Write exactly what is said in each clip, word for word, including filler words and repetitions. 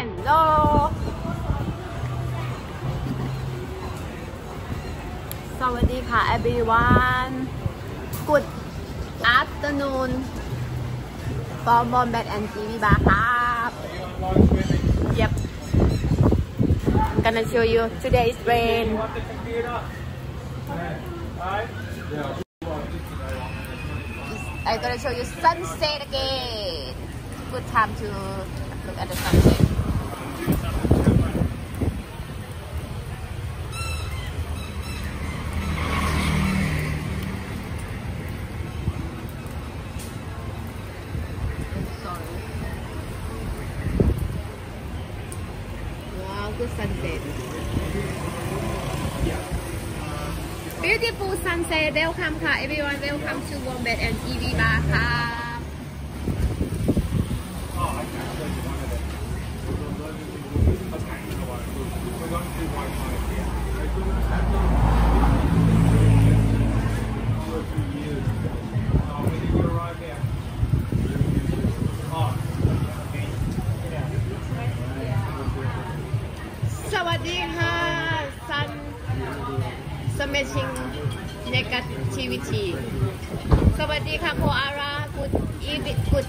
Helloสวัสดีค่ะ everyone Good afternoon from Wombat and จี วี Bar ครับ Yep I'm gonna show you today's rain I'm gonna show you sunset again Good time to look at the sunset Good sunset Beautiful sunset Welcome ค่ะ everyone Welcome to Wombat and จี วี Bar ค่ะสวัสดีค่ะ Sun Smashing Negativity สวัสดีค่ะโคอารา Good evening Good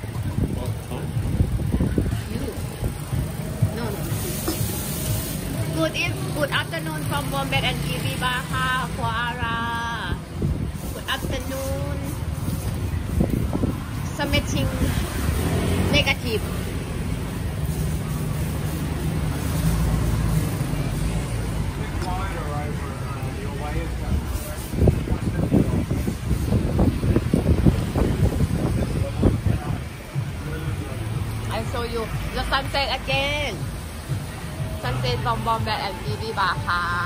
no no Good eve Good afternoon from Wombat and จี วี Bar ค่ะโคอารา Good afternoon Smashing Negative show you the sunset again sunset from Wombat and จี วี Bar ครับ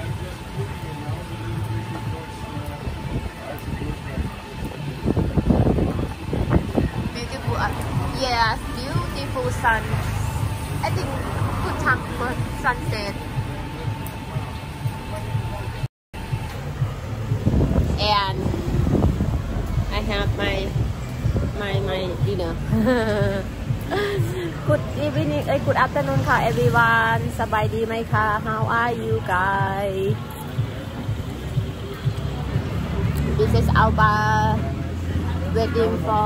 beautiful yes beautiful sun I think good time for sunset and I have my my my dinner Good evening เอ้ย Good afternoon ค่ะ everyone สบายดีไหมคะ How are you guys This is our bar waiting for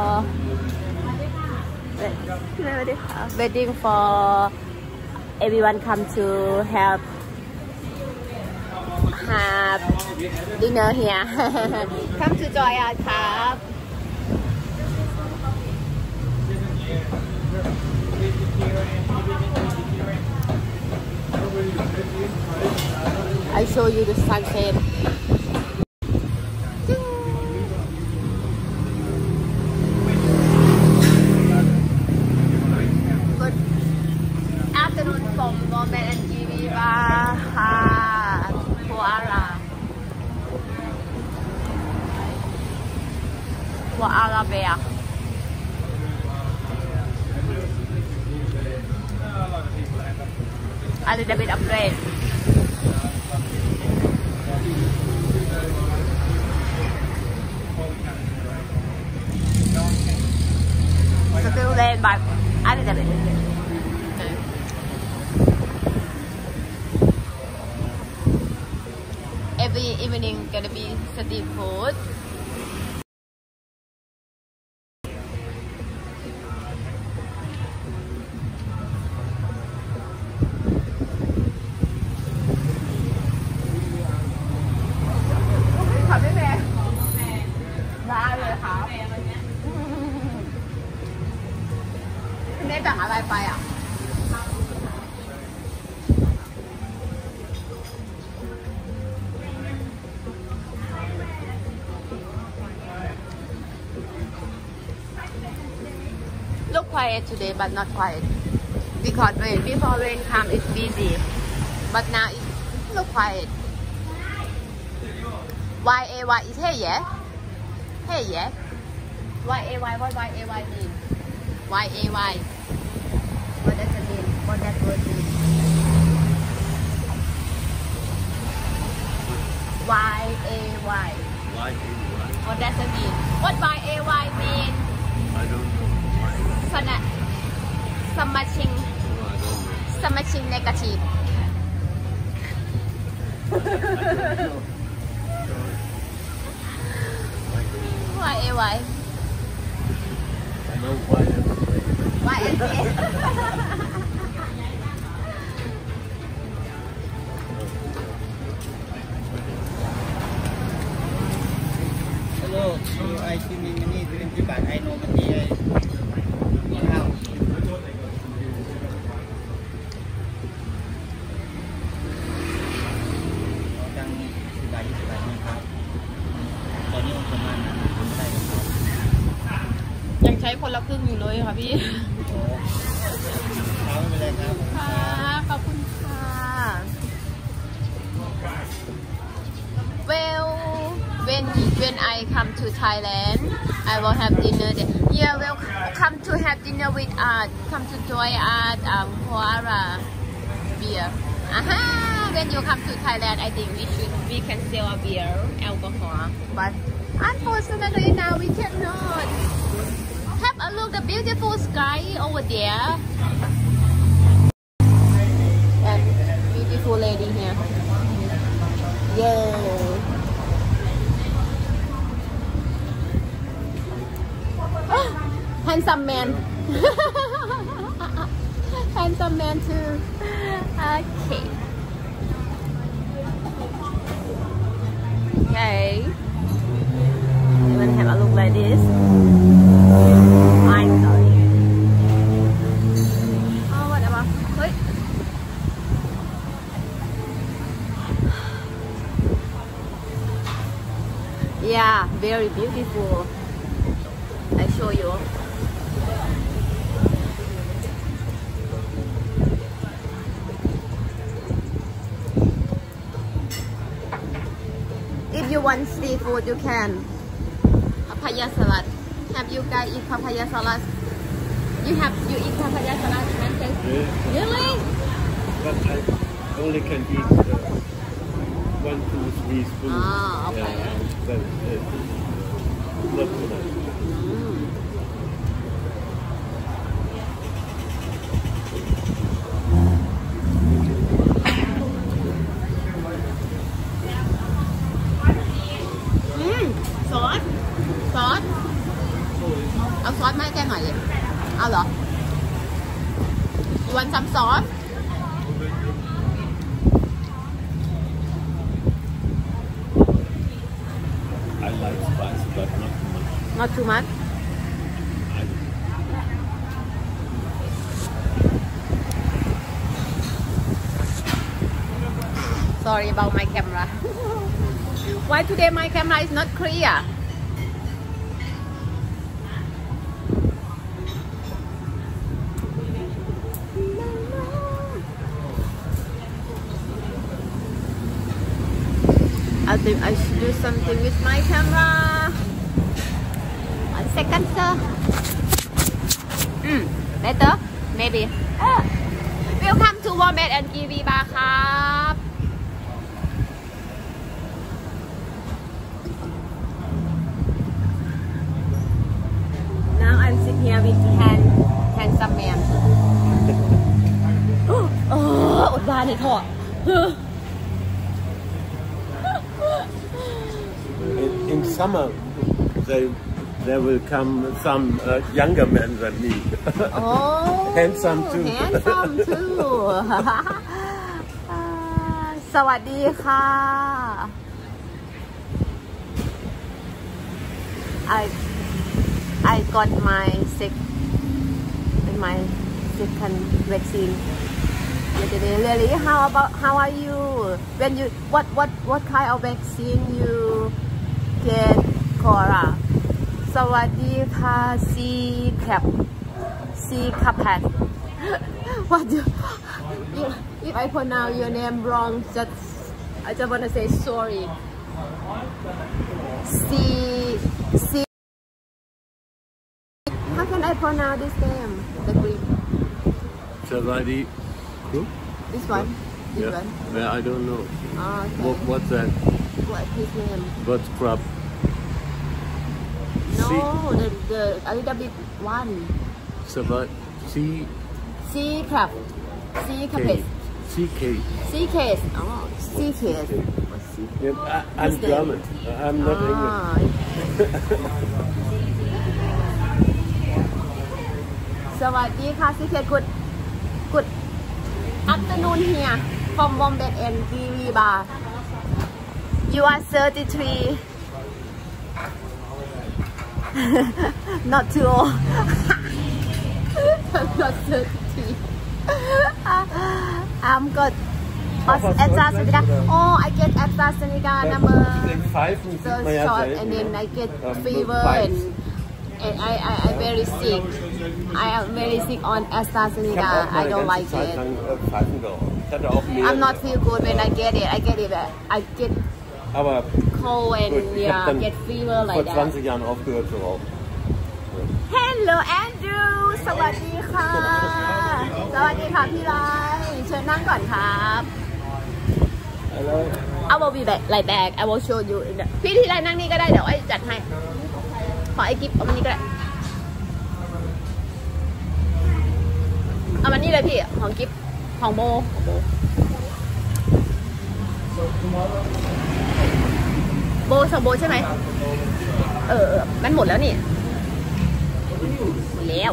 waiting for everyone come to have have dinner here come to join us ครับ I show you the sunset. Good afternoon from Wombat and จี วี Bar ค่ะโคอาราโคอาราเบียA little bit of rain. Still rain, but a little bit. Every evening gonna be street food. Look quiet today, but not quiet because rain. Before rain come, it's busy, but now it look quiet. Y A Y is hey yeah, hey yeah. Y A Y what Y A Y mean? Y A Y. What does it mean? What that word mean? Y A Y. Y A Y. What does it mean? What Y A Y mean? I don't know. Sana, smashing. No, I don't so much negative. Why? Why? I know why. Why is it? Hello, I see me many twenty baht. I know the day. Now. จังสิบาทยี่สิบบาทนี่ครับตอนนี้ประมาณได้ครับยังใช้คนละครึ่งอยู่เลยค่ะพี่โอ้เอาไม่เป็นไรครับค่ะขอบคุณค่ะ Well when when I come to Thailand I will have dinner there. Yeah, well come to have dinner with us. Come to join us um Huara beer. Aha, when you come to Thailand I think we should we can sell a beer alcohol. But unfortunately now we cannot. Have a look the beautiful sky over there. And beautiful lady here. Yeah. Handsome man. Handsome man too. Okay. Okay. You wanna have a look like this? I'm sorry. Oh, whatever. Wait. Yeah, very beautiful. I show you. If you want seafood, you can. Papaya salad. Have you guys eat papaya salad? You have you eat papaya salad, Manchester? Yeah. Really? But I only can eat uh, one, two, three spoons. Ah, okay. Yeah, but uh, not too much. Mm. Mm, ซอส ซอส เอาซอสมาให้แกหน่อยเลยเอาเหรอ You want some sauce? I like spicy, but not too much. Not too much? I, Sorry about my camera. Why today my camera is not clear? I think I should do something with my camera. One second, sir. Mm, better? Maybe. Ah. Welcome to Wombat and Kiwi Bar ครับ Now I'm sitting here with hand handsome man. Oh, อดบานเลยเถอะ in, in summer, they there will come some uh, younger men than me. Oh, Handsome too. Handsome too. อ่าสวัสดีค่ะ I I got my sec my second vaccine yesterday. Really, how about how are you? When you what what what kind of vaccine you get? Cora. สวัสดีค่ะ C cap C capat. What do if, if I pronounce your name wrong, just I just wanna say sorry. C C. How can I pronounce this name? The Greek. Savadi group? This one. This Yeah. one. Yeah, I don't know. Oh, okay. What, what's that? What his name? What's crab? No, the the a little bit one. Savadi. See, Sea crab. ซีคาเพส Sea cake. ซีเคสอ๋อซีเคส Yeah, I, I'm German. I'm not English. สวัสดีค่ะซีเคสกุดกุดอัปเตอร์นูนเฮีย from Wombat and ที วี Bar you are thirty-three not too old not thirty-three I'm good AstraZeneca oh I get AstraZeneca number Five so short and then I get fever and and I I I very sick I am very sick on AstraZeneca I don't like it I'm not feel good when I get it I get it I get Aber cold and yeah get fever like vor that zwanzig Jahren aufgehört zu rauchen. Hello Andrew สวัสดีค่ะสวัสดีค่ะพี่ไรเชิญนั่งก่อนครับ Hello. I will be back like back I will show you พี่ที่ไรนั่งนี่ก็ได้เดี๋ยวไอ้จัดให้ขอไอ้กิฟต์เอามานี่ก็ได้เอามานี่เลยพี่ของกิฟต์ของโบของโบโบสองโบใช่ไหมเออเออมันหมดแล้วนี่หมดแล้ว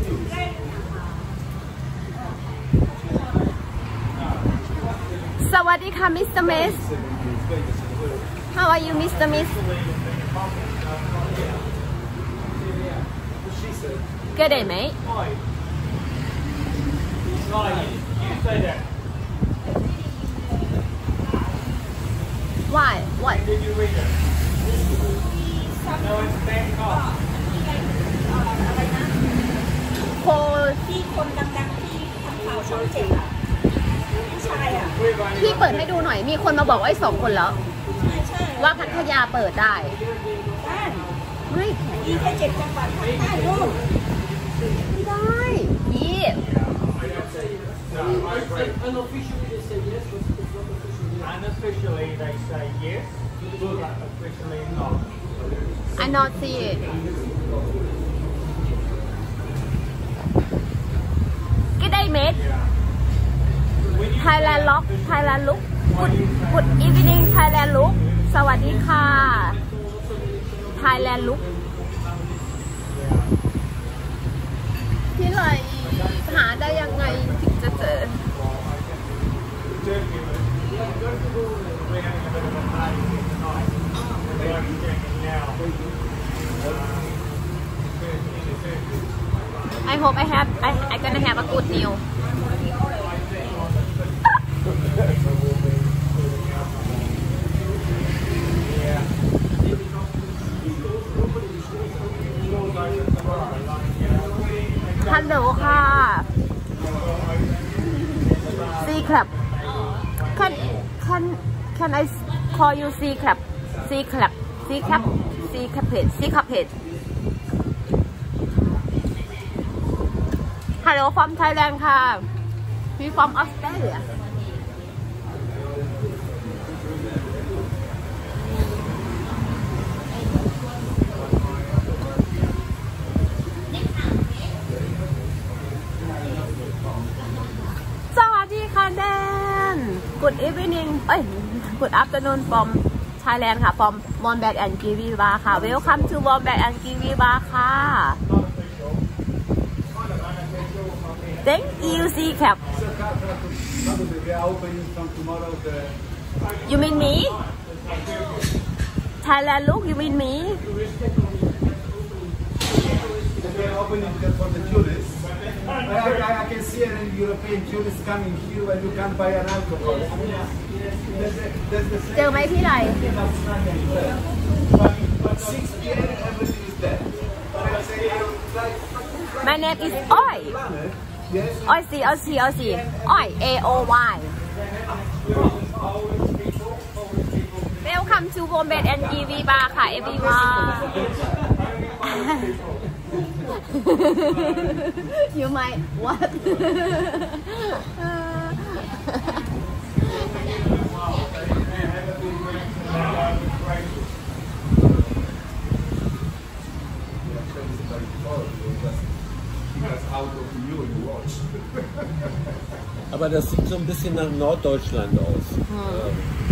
สวัสดีค่ะมิสเตอร์เมส How are you Mister Miss Good day mate Why What Did you read it? No, it's Bangkok. โคที่คนดังๆที่ทำข่าวช่องเจ็ดอ่ะผู้ชายอ่ะพี่เปิดให้ดูหน่อยมีคนมาบอกว่าไอ้สองคนแล้วใช่ใช่ว่าพัทยาเปิดได้ได้เฮ้ยมีแค่เจ็ดจังหวัดภาคใต้ลูกไม่ได้ยี่ Unofficially they say yes, but officially not. I not see it Good day mate Thailand lock Thailand look Good Good evening Thailand look สวัสดีค่ะ Thailand look พี่ไรหาได้ยังไงถึงจะเจอI hope I have I I gonna have a good meal ฮัลโหลค่ะ C Club Can can can I call you C Club C Club C Club C Club page C Club pageฮัลโหล from Thailand ค่ะ We from Australiaสวัสดีค่ะแดน Good evening เอ้ย Good afternoon from Thailand ค่ะ from Wombat and ที วี Bar ค่ะ Welcome to Wombat and ที วี Bar ค่ะ Thank you C Cap You mean me Thailand look you mean me They're opening for the tourists. I, I, I can see an European tourist coming here when you can buy an alcohol. There's a, there's the เจอไหมพี่ไร six p m everything is there. My name is Oi Yes. Oi C O C O C Oi A O Y Welcome to Wombat and ที วี Bar ค่ะ everyone You might what out of you you watch. Aber das sieht so ein bisschen nach Norddeutschland aus. Ähm,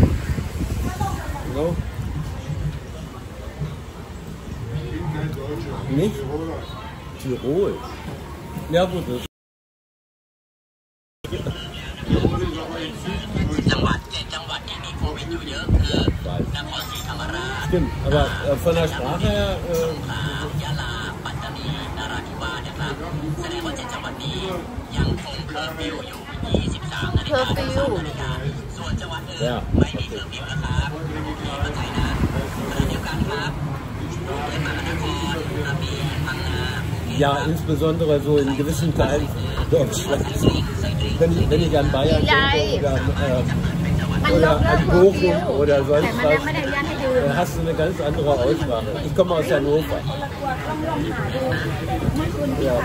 no? Nicht? Tirol. Ja gut, das stimmt, aber äh, von der Sprache her äh, ja, okay. Ja, insbesondere so in gewissen Teilen Deutschlands. Wenn ich, wenn ich an Bayern denke oder, äh, oder an Bochum oder sonst was, dann hast du eine ganz andere Aussprache. Ich komme aus Hannover. Ja.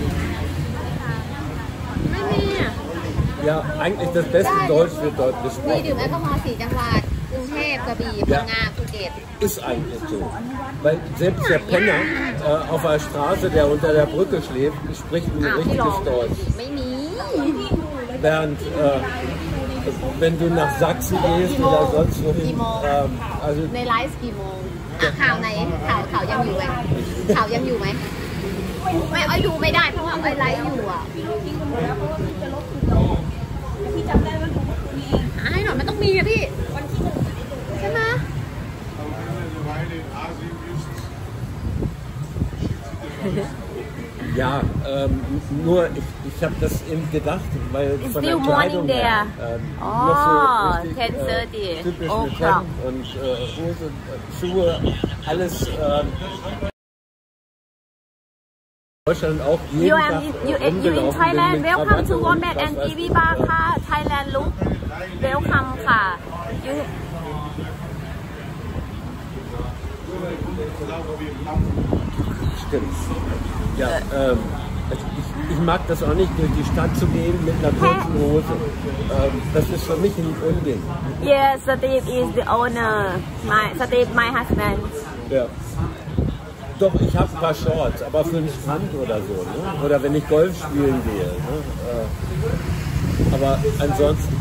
Ja, eigentlich das beste Deutsch wird dort นี่ gesprochen. ดื่มแอลกอฮอล์สี่จังหวัดกรุงเทพกระบี่พังงาภูเก็ต Ist eigentlich so. Weil selbst der Penner äh, auf der Straße, der unter der Brücke schläft, spricht ein อ้าวที่ลอง richtiges Deutsch. ไม่มี Während äh, wenn du nach Sachsen gehst oder sonst wohin, ähm, also ในไลฟ์กี่โมงอ่ะข่าวไหนข่าวข่าวยังอยู่ไหมข่าวยังอยู่ไหมไม่อ้อยดูไม่ได้เพราะว่าอ้อยไลฟ์อยู่อ่ะพี่จำได้ว่าถูกเมื่อคืนนี้หาให้หน่อยมันต้องมีอะพี่วันที่หนึ่งใช่ไหม ja, ähm, nur ich, ich habe das eben gedacht, weil It's von still der Kleidung morning her there. ähm, Oh, noch so richtig, ten thirty. äh, typisch Oh, mit klar. Hemd und äh, Hose, äh, Schuhe, alles äh, Deutschland auch jeden You Tag am you, äh, you, you in rumgelaufen Thailand. bin mit Welcome to Krawatte Wombat und and was T V weiß Bar ich, ค่ะ Thailand look Welcome ค่ะ You Stimmt. Ja, ähm, ich, ich mag das auch nicht, durch die Stadt zu gehen mit einer kurzen Hose. Ähm, das ist für mich ein Unding. Yes, Steve is the owner. My Steve, my husband. Ja. Doch, ich habe ein paar Shorts, aber für den Strand oder so. Ne? Oder wenn ich Golf spielen gehe. Ne? Äh, aber ansonsten.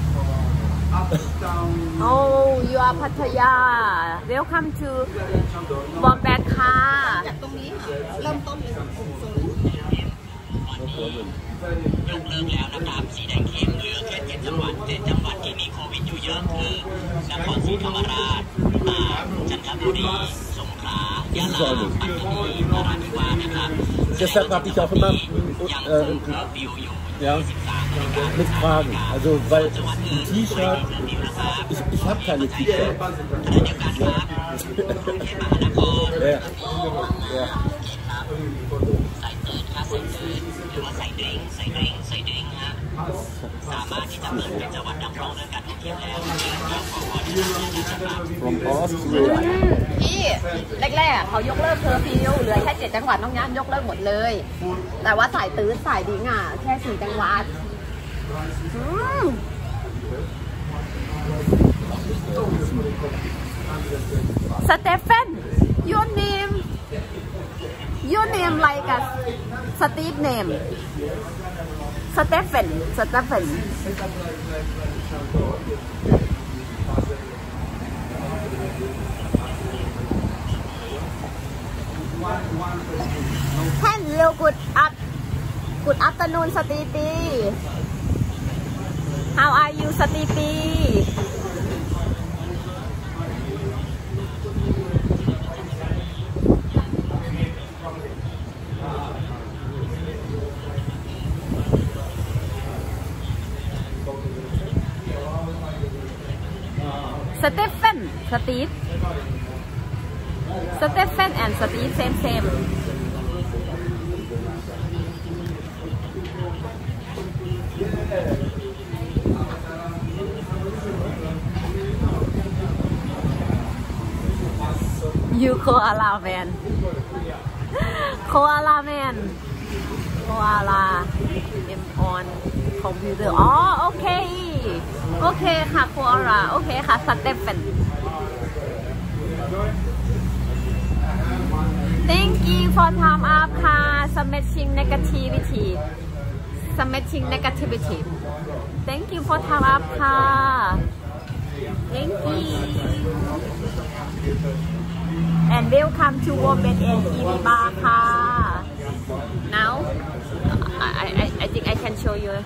Oh, you are Pattaya. Welcome to Wombat ค่ะจากตรงนี้เริ่มต้นเลยผมโซน No problem. ยกเลิกแล้วนะครับสีแดงเข้มเหลือแค่เจ็ดจังหวัดเจ็ดจังหวัดที่มีโควิดอยู่เยอะคือนครศรีธรรมราชตากจันทบุรีสงขลายะลาปัตตานีนราธิวาสนะครับ Deshalb habe ich auch immer ยังค äh, งเคอร์ฟิวอยู่ ja, สิบสามนาฬิกา mit Fragen. Also, weil ein T-Shirt, ich, ich habe keine T-Shirt. ขณะเดียวกันครับกรุงเทพมหานคร Ja. Ja. ใส่เติร์ดครับใส่เติร์ดหรือว่าใส่ดริงก์ใส่ดริงก์ใส่ดริงก์ฮะสามารถที่จะเปิดเป็นจังหวัดนำร่องเรื่องการท่องเที่ยวแล้วเดี๋ยวขอขอที่นี่นะครับ From Austria. พี่แรกๆเขายกเลิกเคอร์ฟิวเหลือแค่เจ็ดจังหวัดน้องย่านยกเลิกหมดเลย แต่ว่าสายตื้อสายดิ้งอ่ะแค่สี่จังหวัดอืม สเตฟาน your name your name like a Steve name สเตฟานสเตฟาน Hello good up good afternoon Stevie How are you Stevie Stephen Steve Stephen and Steve same same You koala man Koala man Koala am on computer อ๋อโอเคโอเคค่ะ Koala โอเคค่ะ Stephen Thank you for time up ค่ะ submitting negativity submitting negativity Thank you for time up ค่ะ Thank you and welcome to Women and ที วี Bar ค่ะ Now I, I, I think I can show you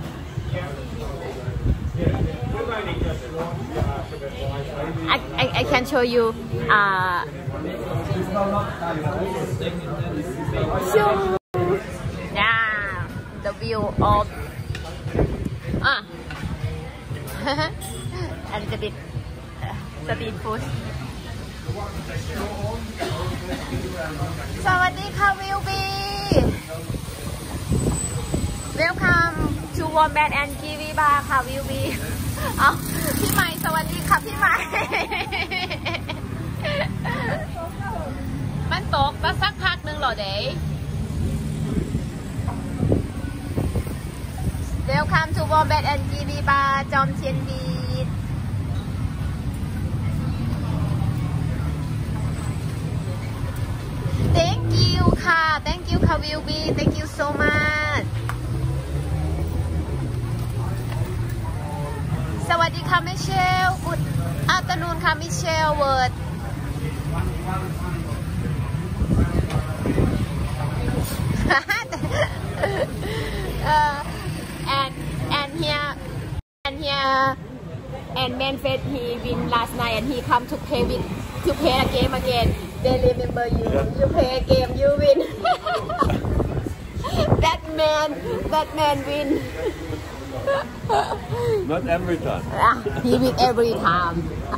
I, I, I can show you uh, yeah, the view of uh, a little bit uh, street food สวัสดีค่ะวิวบี Welcome to Women and ที วี Bar ค่ะวิวบีเอาพี่ใหม่สวัสดีค่ะพี่ใหม่ มันตกมาสักพักหนึ่งเหรอเด้ Welcome to Women and ที วี Bar จอมเทียนบีด Thank you ค่ะ Thank you ค่ะวิวบี Thank you so much สวัสดีค่ะมิเชล Good afternoon ค่ะมิเชลเวิร์ด uh, and and here and here and Manfred he win last night and he come to play with to play a game again. They remember you. You play a game, you win. that man, that man win. Not every time. He win every time.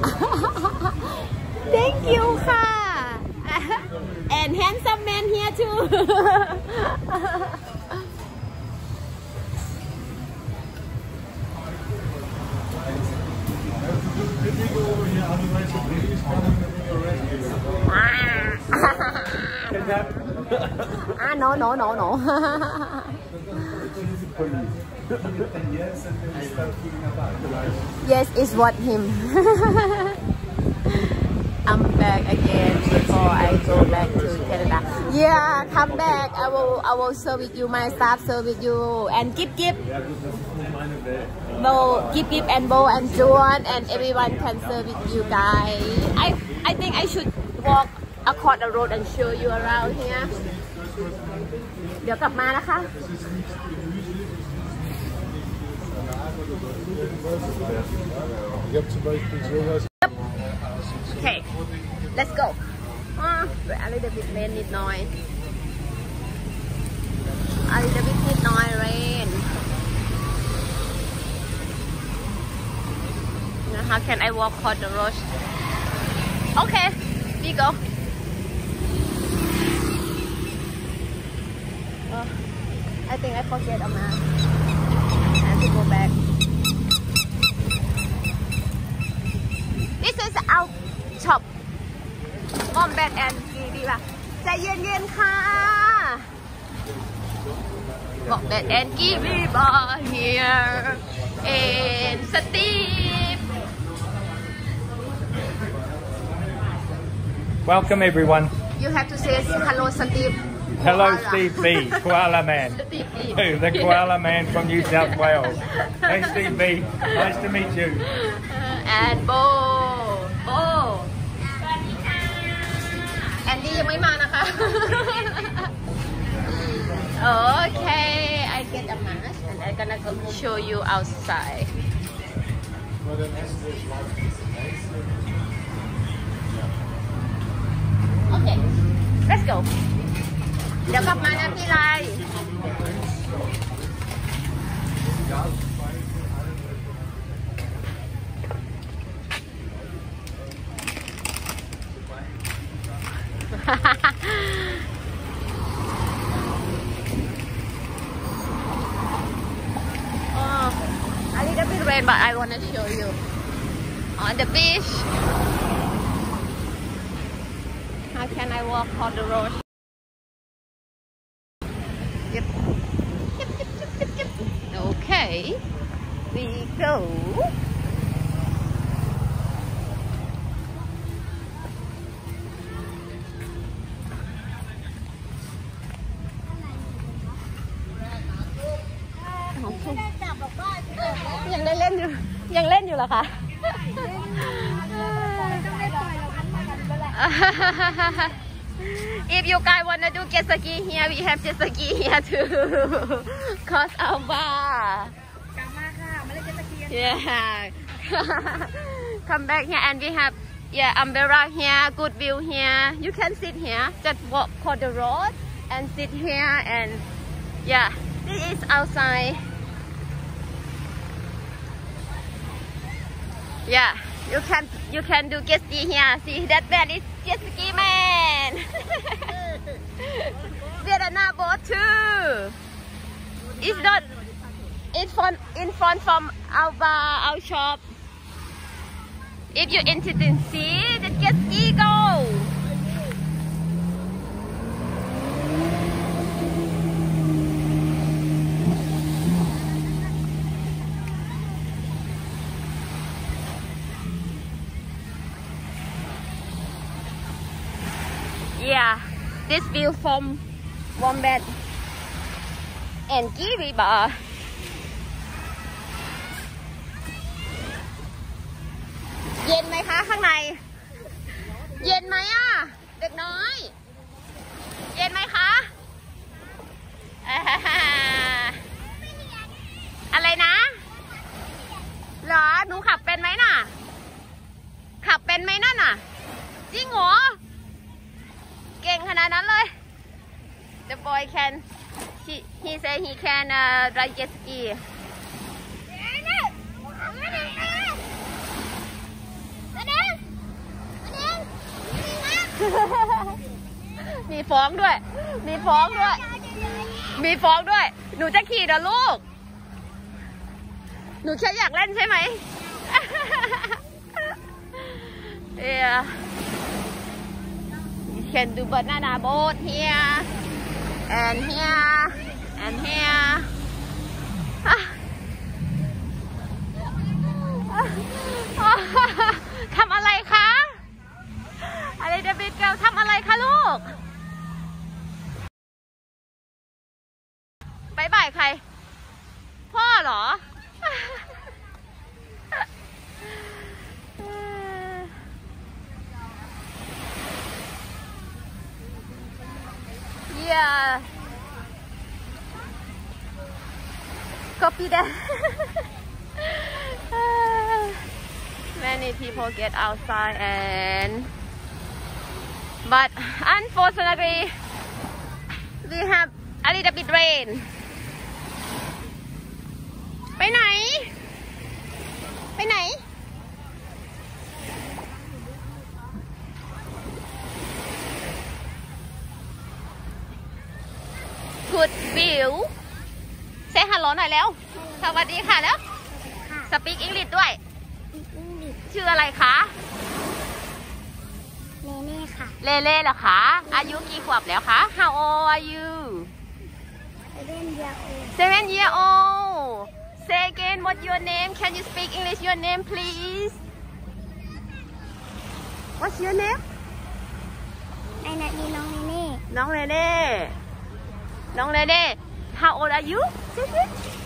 Thank you,ค่ะ and handsome man here too. ah no no no no. Yes, it's what him. I'm back again before I go back to Canada. Yeah, come back. I will I will serve with you. My staff serve with you and Kip Kip. Bo, Kip Kip and Bo and Joan and everyone can serve with you guys. I I think I should walk across the road and show you around here. เดี๋ยวกลับมานะคะ Okay, let's go. Ah, a little bit rain นิดหน่อย A little bit นิดหน่อย rain. How can I walk across the road? Okay, we go. Oh, I think I forget a mask. I have to go back. This is our shop. Wombat and ที วี Bar ใจเย็นๆค่ะ Wombat and ที วี Bar here in Steve. Welcome everyone. You have to say hello, Steve. Hello, Koala. Steve B, Koala Man. Steve B. The Koala Man from New South Wales. Hey, Steve B. Nice to meet you. And Bo. Bo. Andy ยังไม่มานะคะ Okay, I get a mask and I'm gonna go show you outside. Okay, let's go. เดี๋ยวกลับมานะพี่ไลoh, a little bit rain, but I want to show you on the beach. How can I walk on the road? Yep. Yep, yep, yep, yep, yep. Okay, we go. ไม่ได้จับบอกว่ายังได้เล่นอยู่ยังเล่นอยู่เหรอคะต้องได้ปล่อยเราพันมากันเมื่อไหร่ If you guys wanna do jet ski here, we have jet ski here too. Cause Alba. กลับมาค่ะมาเล่นเจ็ตสกีกัน Yeah. Come back here and we have yeah umbrella here, good view here. You can sit here, just walk for the road and sit here and yeah, this is outside. Yeah, you can you can do jet ski here. See that man is jet ski man. Vietnam boat too. It's not in front in front from our bar, our shop. If you interested in see the jet ski go. Yeah, this view from Wombat and Kiwi Bar. เย็นไหมคะข้างใน เย็นไหมอ่ะเด็กน้อย เย็นไหมคะอะไรนะเหรอหนูขับเป็นไหมน่ะขับเป็นไหมนั่นน่ะจริงเหรอเก่งขนาดนั้นเลย The boy can he he say he can uh, ride jet ski มีฟ้องด้วยมีฟ้องด้วยมีฟ้องด้วยหนูจะขี่นะลูกหนูแค่อยากเล่นใช่ไหม Yeah you can do banana boat here and here and here ทำอะไรคะอะไรเดบิวต์เกลทำอะไรคะลูกบายบายใครพ่อเหรอ Yeah copy that many people get outside and but unfortunately we have a little bit rain ไปไหนไปไหน Good view เซฮัลโหลหน่อยแล้วสวัสดีค่ะแล้วสปีกอังกฤษด้วยชื่ออะไรคะเล่เล่ค่ะเล่เล่เหรอคะอายุกี่ขวบแล้วคะ How old are you seven year old seven year old Say again what your name Can you speak English your name please What's your name ไอ้นัดนี่น้องเล่เล่น้องเล่เล่น้องเล่เล่ How old are you seven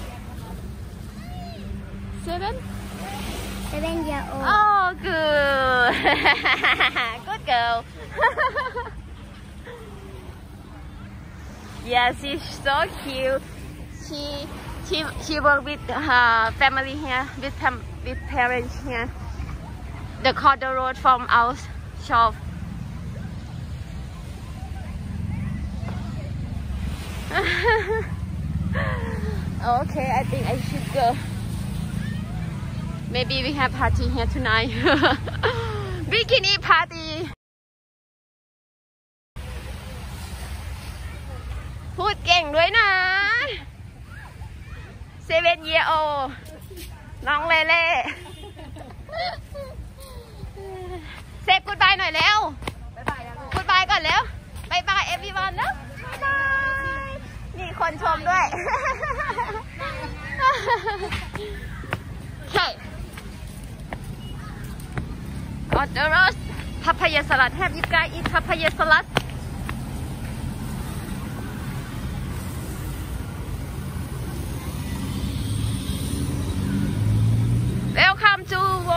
seven seven year old Oh good good girl Yeah she's so cute She she she work with her family here with with parents here The corridor road from our shop Okay, I think I should go. Maybe we have party here tonight. Bikini party. พูดเก่งด้วยนะ Seven year old น้องเล่เล่เซฟกูดบายหน่อยเร็วกูดบายก่อนเร็วบายบาย everyone นะบายบายมีคนชมด้วย Okay got the roast papaya salad have you guys eat papaya salad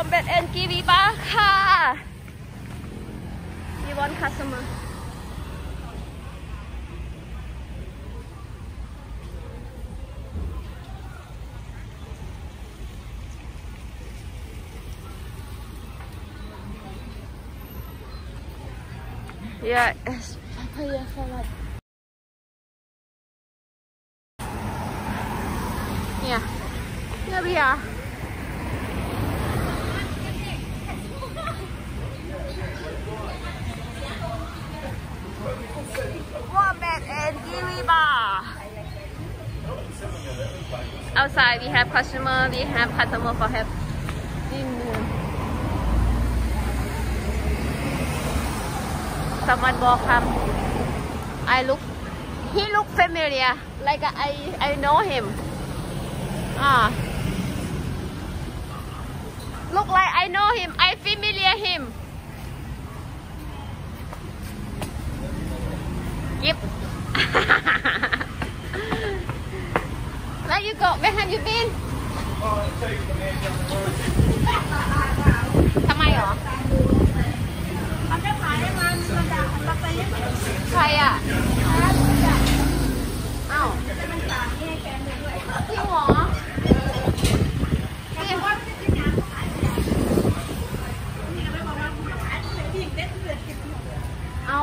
Wombat and Kiwi Bar ค่ะ We want customer Yeah, it's papaya salad. Yeah, here we are. Wombat and Kiwi Bar. Outside we have customer, we have customer for help. Someone walk come. I look. He look familiar, like I I know him. Ah, look like I know him. I familiar him. Yep. Where you go? Where have you been? ทำไมหรอใครอ่ะอ้าวจริงเหรอเอา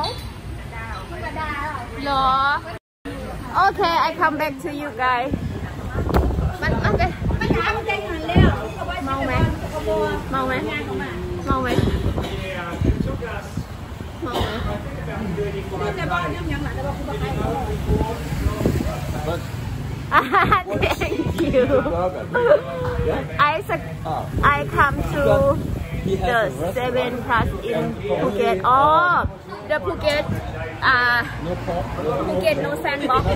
เหรอ Okay I come back to you guys มันโอเคเมาไหมเมาไหมเมาไหมThank you. I I come to the seven plus in Phuket. Oh, the Phuket. Uh, Phuket no sandbox.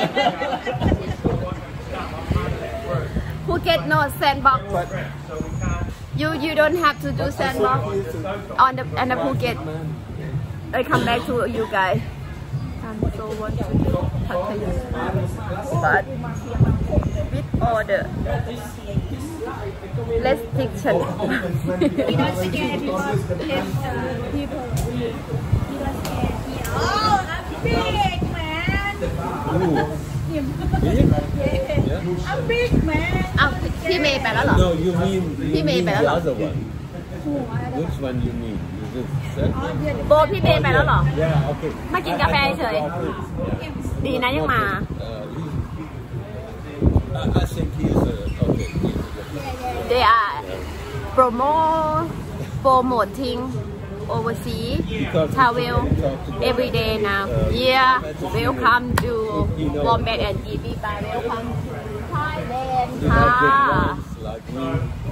Phuket no sandbox. You you don't have to do sandbox on the on the Phuket. I come back to you guys. I'm so want to do Pattaya, but with order restriction. We don't scare people. People. We don't scare people. Oh, I'm big man. I'm big man. อ้าวพี่เมย์ไปแล้วเหรอ No, you mean you mean the Pimei other one. Which one you mean? Is it set? โบพี่เมย์ไปแล้วเหรอ Yeah, okay. มากินกาแฟเฉย ดีนะยังมา Uh, I think he's uh, okay. They are promo promoting overseas travel every day now. Yeah, welcome to Wombat and Kiwi Bar. Welcome to Thailand. You have big Ah. ones like me.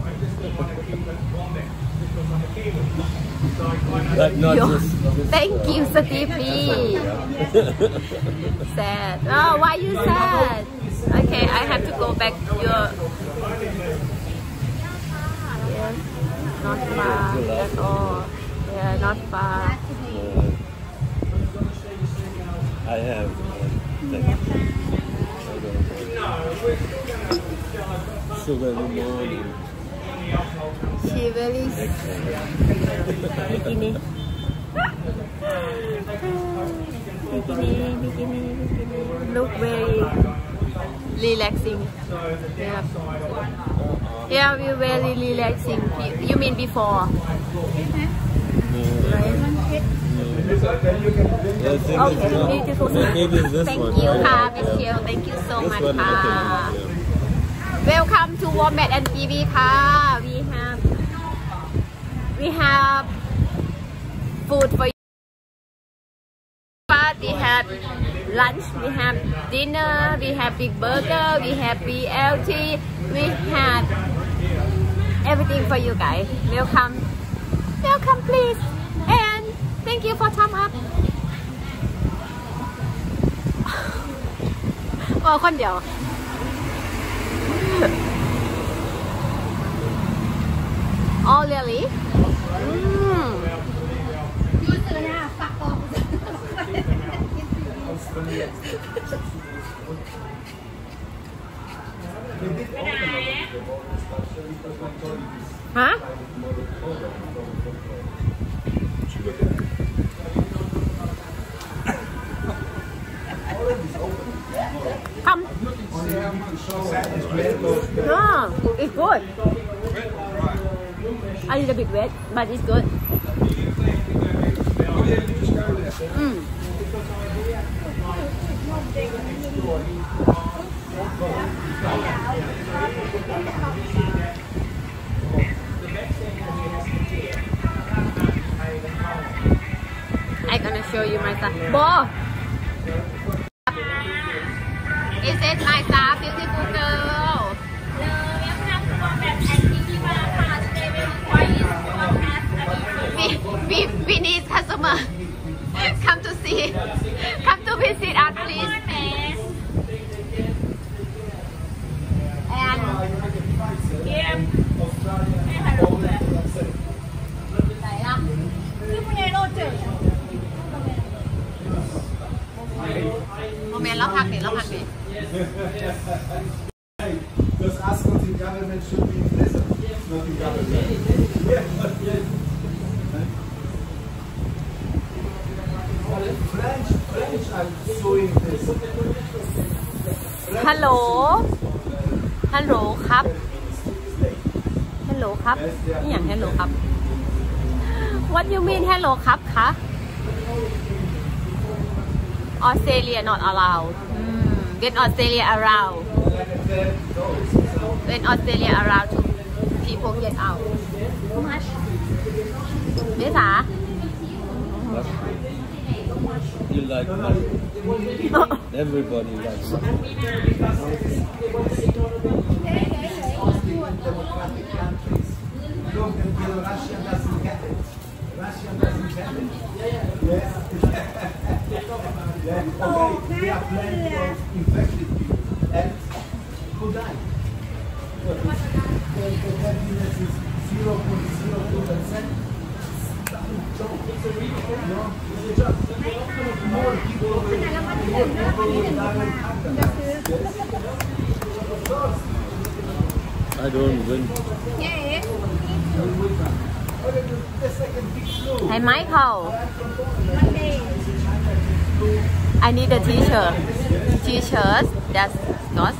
But not Yo, just, just thank uh, you, Stevie. Sad. Oh, why you sad? Okay, I have to go back to your. Yes, not far at all. Yeah, not far. Uh, I have. Uh, sugar in the morning. She very bikini. Bikini, bikini, bikini. Look very relaxing. Yeah. Yeah, we very relaxing. You mean before? Right? Okay, beautiful. Maybe this Thank one. you, Yeah, ha, yeah. Michelle. Thank you so This much, one I ha. think, yeah. Welcome to Wombat and Kiwi, ha. We have we have food for you. We have lunch, we have dinner, we have big burger, we have B L T, we have everything for you guys. Welcome, welcome, please, and thank you for thumb up. โอ้คนเดียว Oh really? Mm. ยูซื้อเนี่ยฝักออก ไปไหนฮะ Come. No, it's good. A little bit wet, but it's good. Mm. I'm gonna show you my stuff. Bo! Is it my stuff, beautiful girl? We, we, we need customer. Come to see. Come to visit us, please. And Moment, เราพักดิเราพักดิ Just ask what the government should be in prison, not the government. French, French are suing this. Hello Hello ครับ Hello ครับนี่อย่าง Hello ครับ What you mean Hello ครับคะ Australia not allowed hmm. When Australia around When Australia around to people get out Too much เมษา You like money. Everybody likes money. Democratic countries. Look, Russia doesn't get it. Russia doesn't get it. Yes. Yeah. Okay. They are plenty of infected people and who died. The happiness is zero point zero two percent. No, it's a joke. More people will die in Canada. Of course. I don't win. Hey Michael I need a t-shirt T-shirt that's not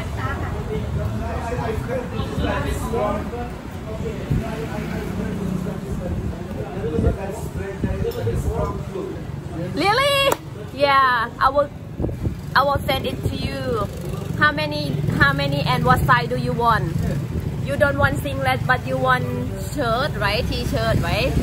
Really? Yeah, I will I will send it to you. How many how many and what size do you want? You don't want singlet but you want shirt, right? T-shirt, right?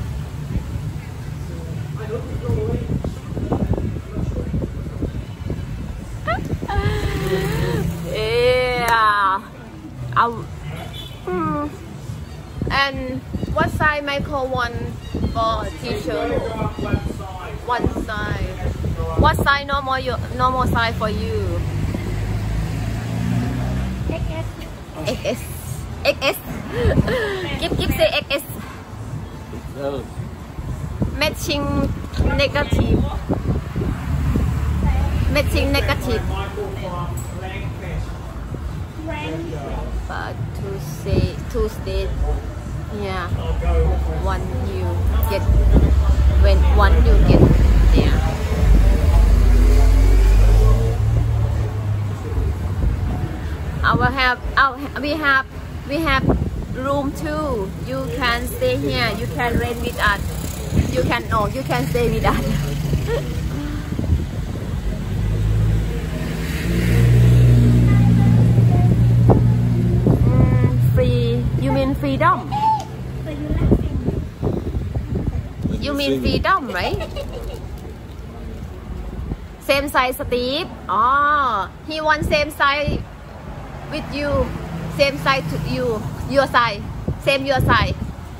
Yeah. I'll, hmm. And what size Michael want for T-shirt? One size. What size normal you normal size for you? X S. X S. X S. Give give say X S. No. Matching negative. Matching negative. But to say to state, yeah. One you get when one you get there. I will have. Oh, we have. We have room too. You can stay here. You can rent with us. You can. Oh, you can stay with us. mm, free. You mean freedom? You mean freedom, right? Same size, Steve. Oh, he wants same size with you. Same size to you. Your size. Same your size.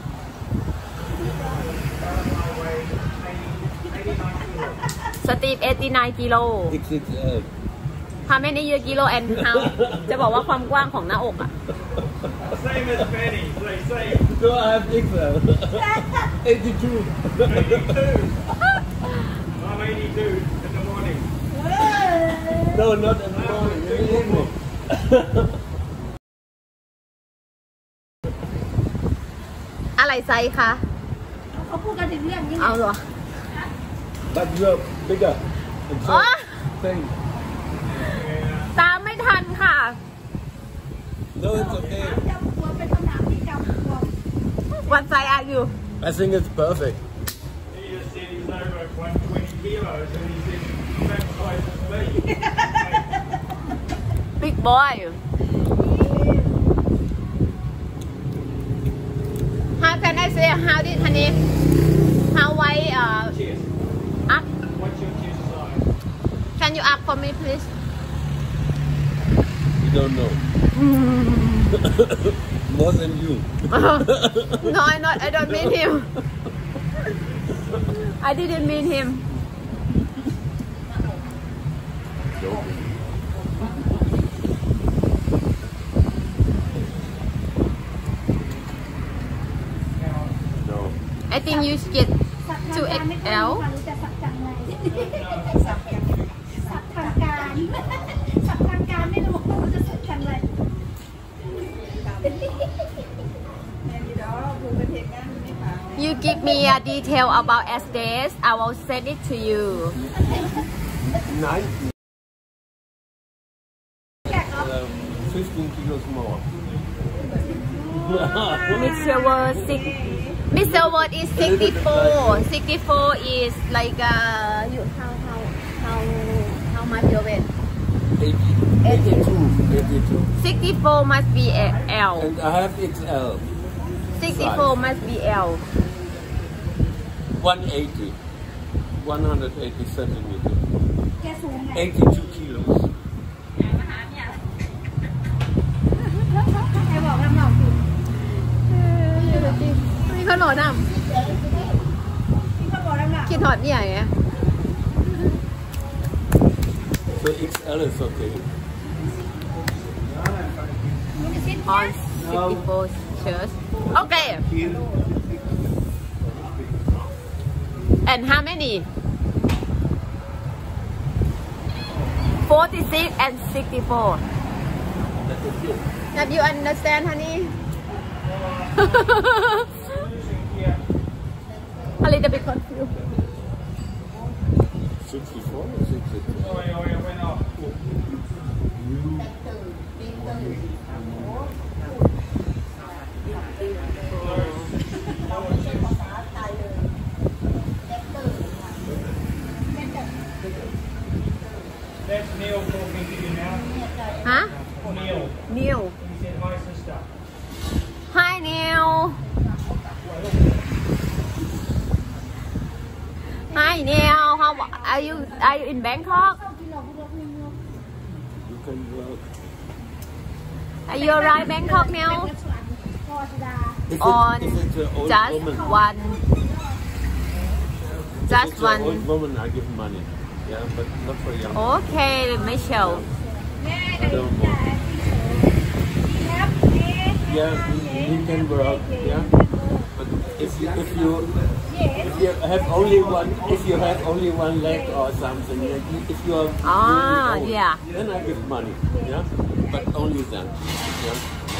Steve eighty-nine kilo. X X L. How many your kilo and how? จะบอกว่าความกว้างของหน้าอกอ่ะ Same as Benny, please. Same. No, I have X L. eighty-two. eighty-two. I'm eighty-two in the morning. No, not in the morning. In the evening. อะไรไซส์คะเขาพูดกันถึงเรื่องนี้เอาเหรอ But you're bigger. And so, อ๋อ thing. ตามไม่ทันค่ะ No, it's okay. จำหัวเป็นคำถามที่จำหัว What size are you I think it's perfect. He just said he's over one hundred twenty kilos and he said, same size as me. Big boy How can I say how did honey How wide uh Chest. up What's your chest size? Can you up for me please You don't know. More than you. No I not I don't mean him I didn't mean him No. I think you should get สับ two ทางการไม่ X ค่อย L รู้จะสับจังไรสับทางการสับทางการไม่รู้จะสับจังไร You give me a detail about Estes I will send it to you Nine. Um, fifteen kilos more. Mister Word six Mister Word is sixty-four sixty-four is like uh you how how how how much your weight eighty, eighty-two. eighty-two. sixty-four must be a L And I have X L. sixty-four must be L one eighty. one hundred eighty centimeters. แกสูงไง eighty-two kilos. ใครบอกลำหนอกอยู่นี่เขาหนอนอ่ะที่เขาบอกลำหนอกคิดหอดเนี่ยไง So X L is okay. on sixty-four shirts okay and how many forty-six and sixty-four Have you understand honey a little bit confused sixty-four or sixty-two? Oh, yeah, yeah, went up. That's Neil talking to you now. ฮะ Neil. Neil He said, hi, sister. Hi Neil Hi Neil how are you are you in Bangkok You can work. Are you alright Bangkok now พอชดา If, on it, if it's an old just woman, one if just it's an one old woman, I give money. Yeah, but not for young. Okay Michelle I don't want. Yeah, he can work. Yeah, but if you if you if you have only one if you have only one leg or something, like if you are Ah, really old, yeah. then I give money. Yeah, but only then. Yeah.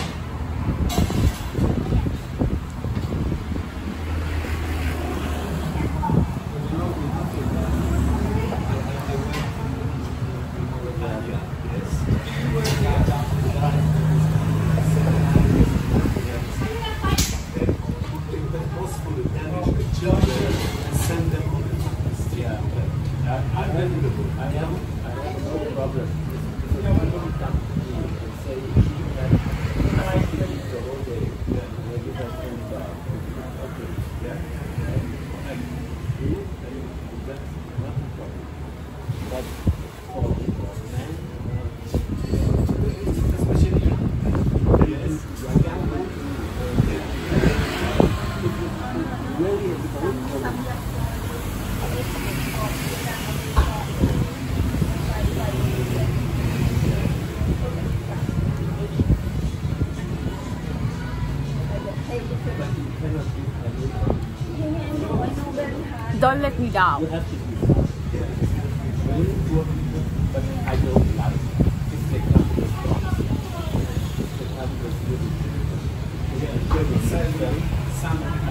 Don't let me down You have to do that. Very poor people, but I don't like if they come to the front. They come to the beauty. They are very, very, some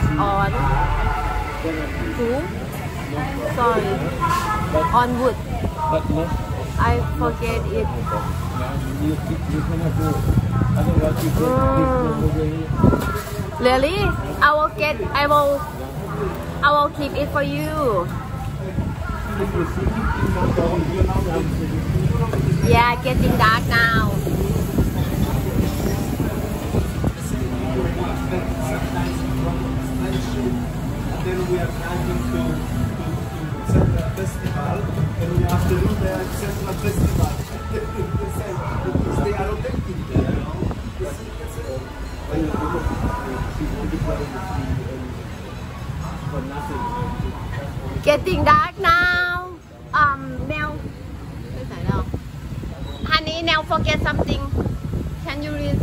on who? Sorry. On wood. But not. I forget it. You, you cannot do it. Otherwise you get Mm. Really? I will get. I will. I will keep it for you. Yeah, getting dark now. Then we are planning to, to, to Central Festival, and in the afternoon they are at Central Festival. Because they are objective there, you know. Getting dark now. Um, now. Honey, now forget something. Can you read?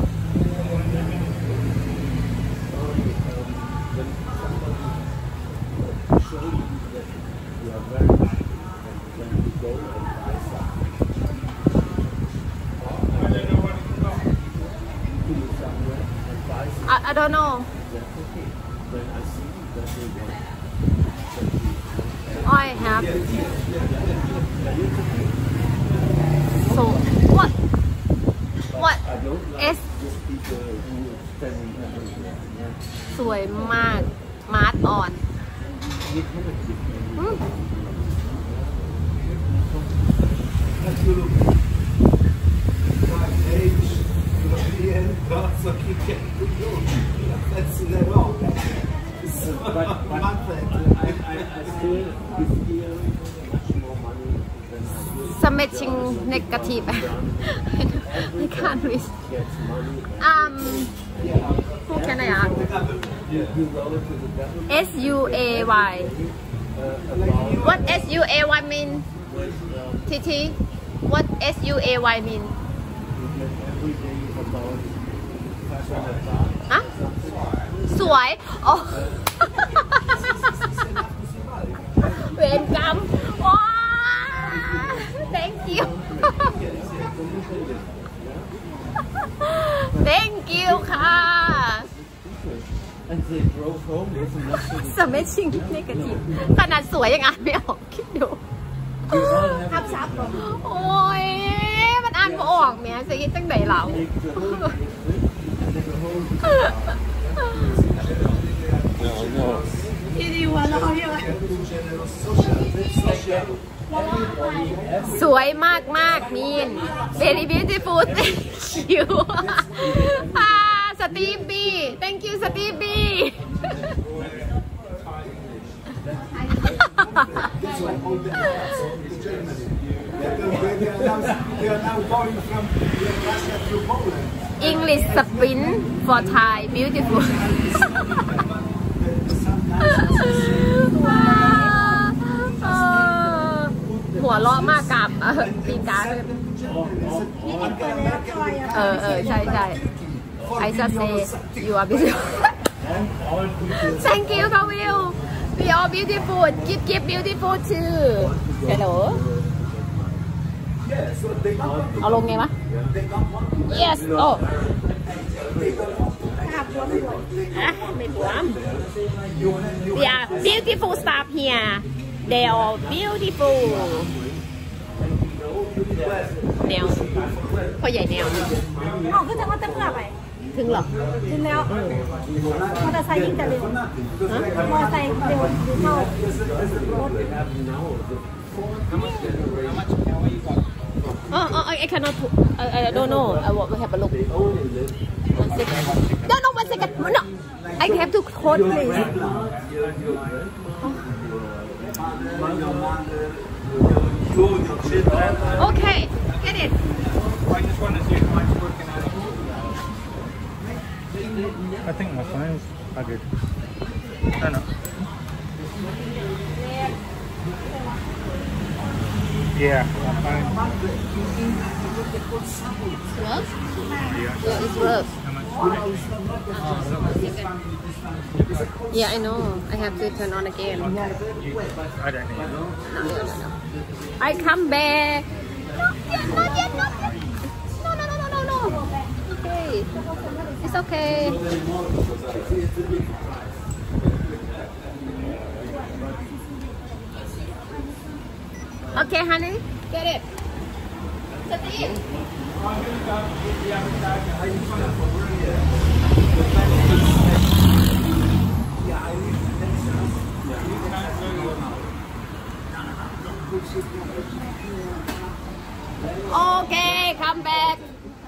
I, I don't know. I have. So what? What? S สวยมากมาร์ทอ่อนอืม That's they're wrong. But, but I, I, I still give here much more money than I do. Submitting negative. I can't read. Gets money. Um, who can I ask? You, you go to the government. S U A Y. Uh, about What S U A Y mean? T T. What S U A Y mean? you get every day about five hundred baht. อะสวยอ๋อ เวรกรรมว้า thank you thank you ค่ะ And they drove home with nothing. สมัยชิงนี่กะทิขนาดสวยยังอ่านไม่ออกคิดดู We all have ทับซับเหรอโอ้ยมันอ่านไม่ออกแม่จะคิดจังไหนเรา to make the whole and the whole. No, no. ที่ดีวะแล้วเขาเรียกว่าสวยมากมากมีน very beautiful thank you อ่าสตีฟบี้ thank you สตีฟบี้ They are now going from Russia to Poland. English sprint for Thai beautiful หัวเราะมากกับปีกาเลยเออเออใช่ใช่ I just say you are beautiful thank you ค่ะวิว we are beautiful keep keep beautiful too hello เอาลงไงวะ yes โอ้อะไม่ปวด they are beautiful stuff here they are beautiful แนวพ่อใหญ่แนวอ๋อคือจะว่าจะเมื่อไปถึงหรอถึงแล้วมอเตอร์ไซค์ยิ่งจะเร็วมอเตอร์ไซค์เร็วหรือเท่ารถ Oh, oh, I cannot. I, I don't know. I will have a look. One second. No, no, one second. No, I have to hold, please. Okay, get it. I just want to see if mine's working out. I think my phone's are good. I don't know. Yeah, my phone. Work? Yeah. Yeah, it's work. How much? Yeah, I know. I have to turn on again. No, no, I don't need it. no, no. I come back. Not yet, not yet, not yet. No, no, no, no, no, no. Okay. It's okay. Okay, honey, get it. Steve. Okay, come back.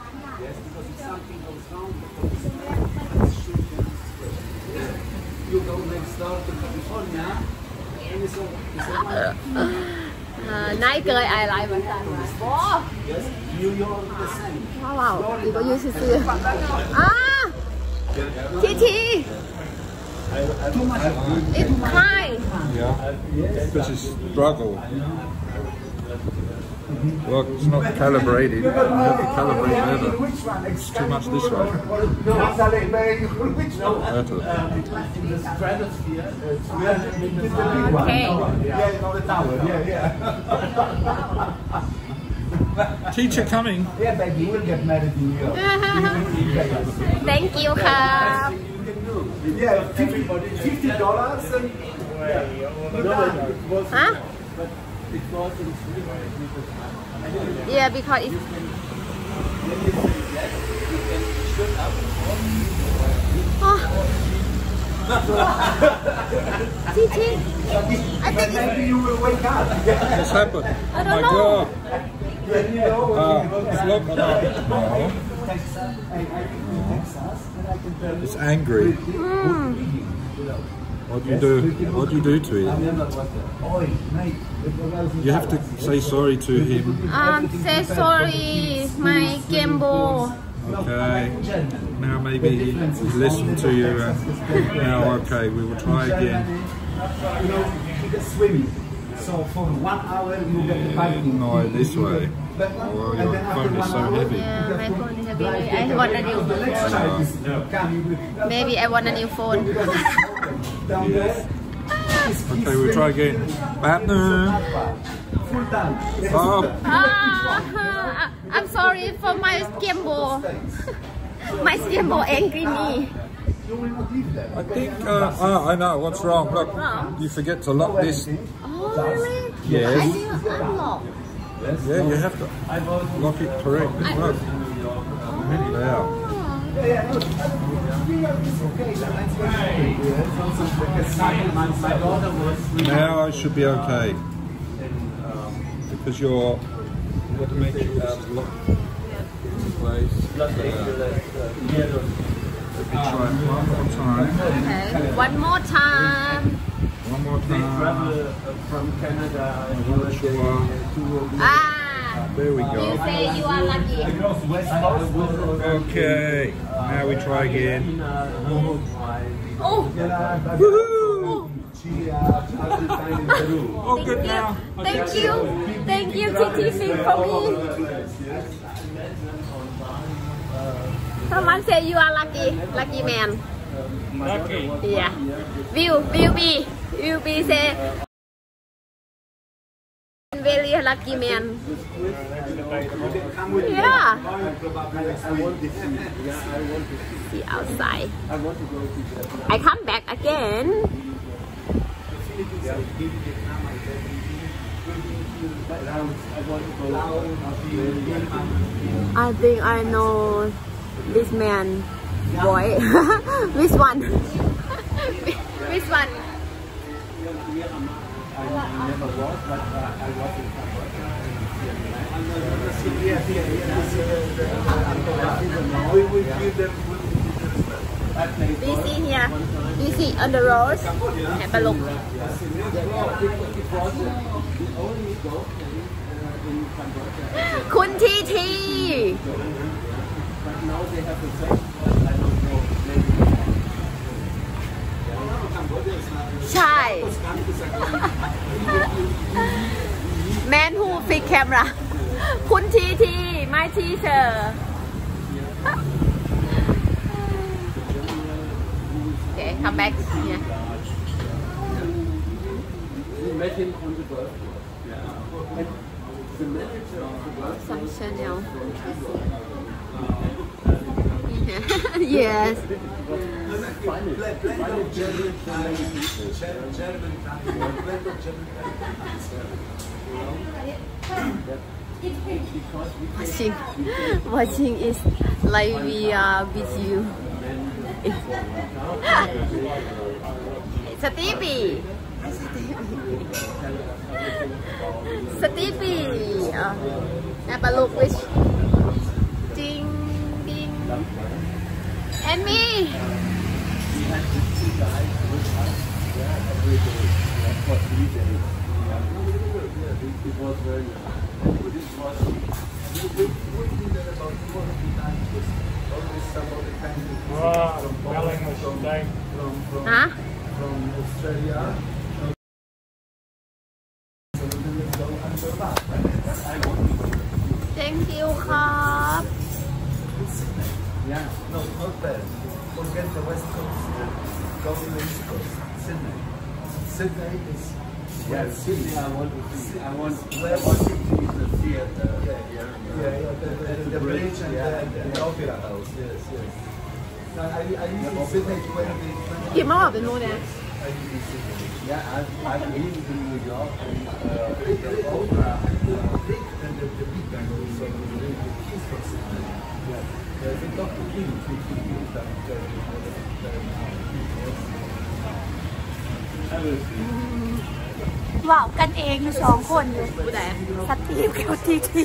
You go next door to California. And it's all, it's all nãy cười ai lại vẫn là bố. Wow, wow, đi có vui xíu xíu. À, Chi Chi. It's high. Yeah, because it's struggle. Look, it's not calibrated. You have to calibrate better. It's too much this way. Better. Okay. Teacher coming. Yeah, baby, we'll get married in New York. Thank you, ครับ Yeah, fifty dollars. Huh? Yeah, because it's oh. Chi, I think maybe you will wake up. What's happened? I Oh don't my know. God. Uh, it's look, no. It's angry. Mm. What do you do? What do you do to him? You have to say sorry to him. Um, say sorry, my Game Boy. Okay. Now maybe he listened to you. And now, okay, we will try again. You know, you can swim. So for one hour you get the biking. No, this way. Oh, your phone is so heavy. Yeah, my phone is heavy. I want a new phone. Maybe I want a new phone. Okay, we'll try again. Partner. Oh. Ah, I'm sorry for my Game Boy. My Game Boy angry me. I think, uh, oh, I know what's wrong. Look, you forget to lock this. Oh, really? Yes. I didn't unlock. Yeah, you have to lock it correctly. Look. There. Now I should be okay. Because you're, you got to make sure this is locked in place. Yeah. Let me try it one more time. Okay, one more time. One more time. From Canada. Sure. Ah, There we you go. say you are lucky. Okay. Now we try again. Oh, Woohoo! Oh, good thank you, now. thank you, thank you, T T C for me. Someone say you are lucky, lucky man. Lucky. Yeah. Will, will be, will be say very lucky man. Yeah. See outside. I come back again. I think I know this man boy. Which one? Which one? We see here. We see on the road. Have a look. Kun T T.ใช่ Man who fix camera คุณทีที my teacher Okay, come back here. Some Chanel. Yes. Watching, watching is like we are with you. Stevie, Stevie. Uh, have a look which ding ding and me. Huh? From Australia. Thank you ครับ Yeah, no, not bad. Forget the West Coast. Go to the East Coast. Sydney. Sydney is. Yeah, Sydney. I want to see. I want. Where I want to see the theater. Yeah, yeah, yeah. yeah the, the, the, the bridge and yeah. the, the opera house. Yes, yes. I, I, I lived in Sydney twenty. กี่โมงเป็นโมงเนี่ย I lived in Sydney. Yeah, I've, I've been to New York and uh, the The opera. big and the, the big band also. The keys from Sydney. Yeah. There's a Doctor King, which we use that. Everything. ว้าวกันเองสองคนอยู่ผู้ใดสตีฟกับทีที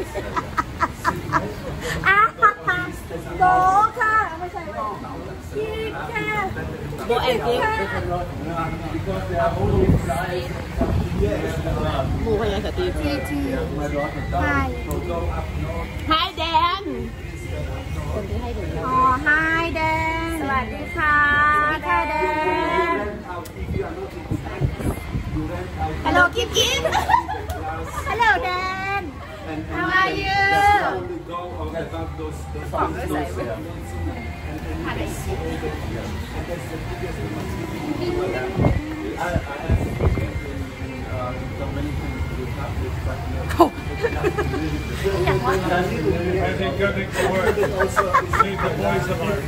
อ่ะโบค่ะไม่ใช่โบทีค่ะโบแอนกิฟ Because they are only flies. หมู่พยาสตีฟทีที My daughter ใช่ down. So go up north. Hi Dan คนที่ให้ดูอ๋อไฮแดนสวัสดีค่ะไฮแดน ฮัลโหลกิฟกิฟฮัลโหลแดน How are you Go about those those those there. I, I have been in uh, Dominican Republic, but no. I think go next to work. Leave the boys alone.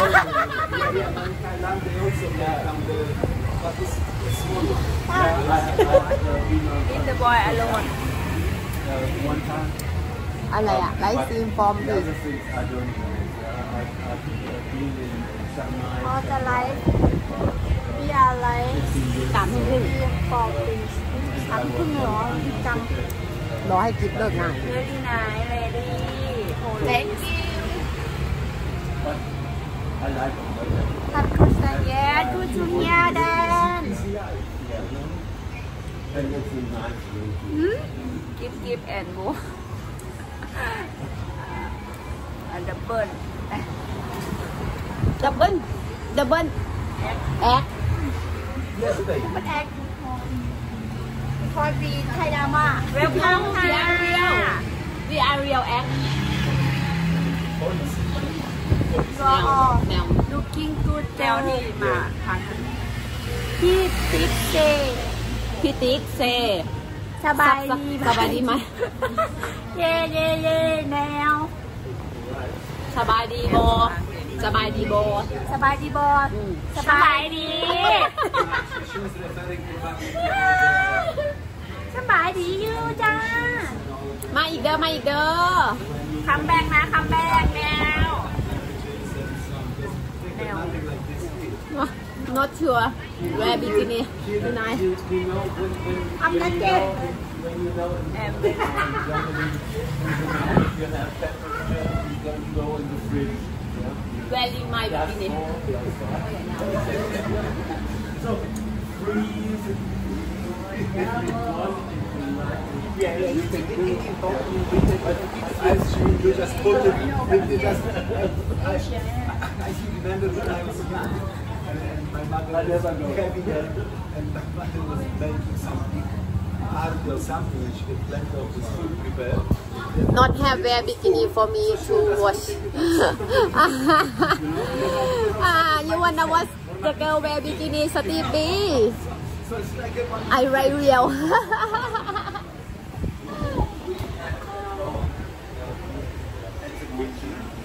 In the boy alone Uh, one time. อะไรอะไลฟ์ซีมฟอร์ม The ดิ other things I don't know. Uh, I've, I've been in Shanghai. พอจะไลฟ์พี่อาไลฟ์สามทุ่มครึ่งพี่ฟอร์ติงสามทุ่มเหรอจังรอให้กิฟเลิกงานเรื่องที่ไหนเลดี้โอ้เล็ก But I like it. ทัดคุสเยสกูจูเนียแดน And it's a nice room. กิฟกิฟแอนโบอันดับเบิ้ลดับเบิ้ลดับเบิ้ลแอค Yes, baby. มันแอคคอยปีไทยดราม่าเวลคัมค่ะ We are real act รอแนว looking good เจลนี่มาทางพี่ติ๊กเจพี่ติ๊กเซสบายดีสบายดีไหมเย่เย่เย่แนวสบายดีโบสบายดีโบสบายดีบอสสบายดีสบายดีอยู่จ้ามาอีกเด้อมาอีกเด้อคัมแบ็กนะคัมแบ็กแนวแนว not sure where bikini tonight I'm not dead When you know in And Germany, if you have temperature, you can go in the fridge. Yeah? wearing my That's bikini all the outside. So, freeze. Yeah, you can do it. Ice cream, you just put it, you just, I, I remember when I was young, and, and my mother was having a, and my mother was making something, hard or something, and she had plenty of this food prepared. not have wear bikini for me to wash ah you wanna watch the girl wear bikini Steve B So it's like a one. I write real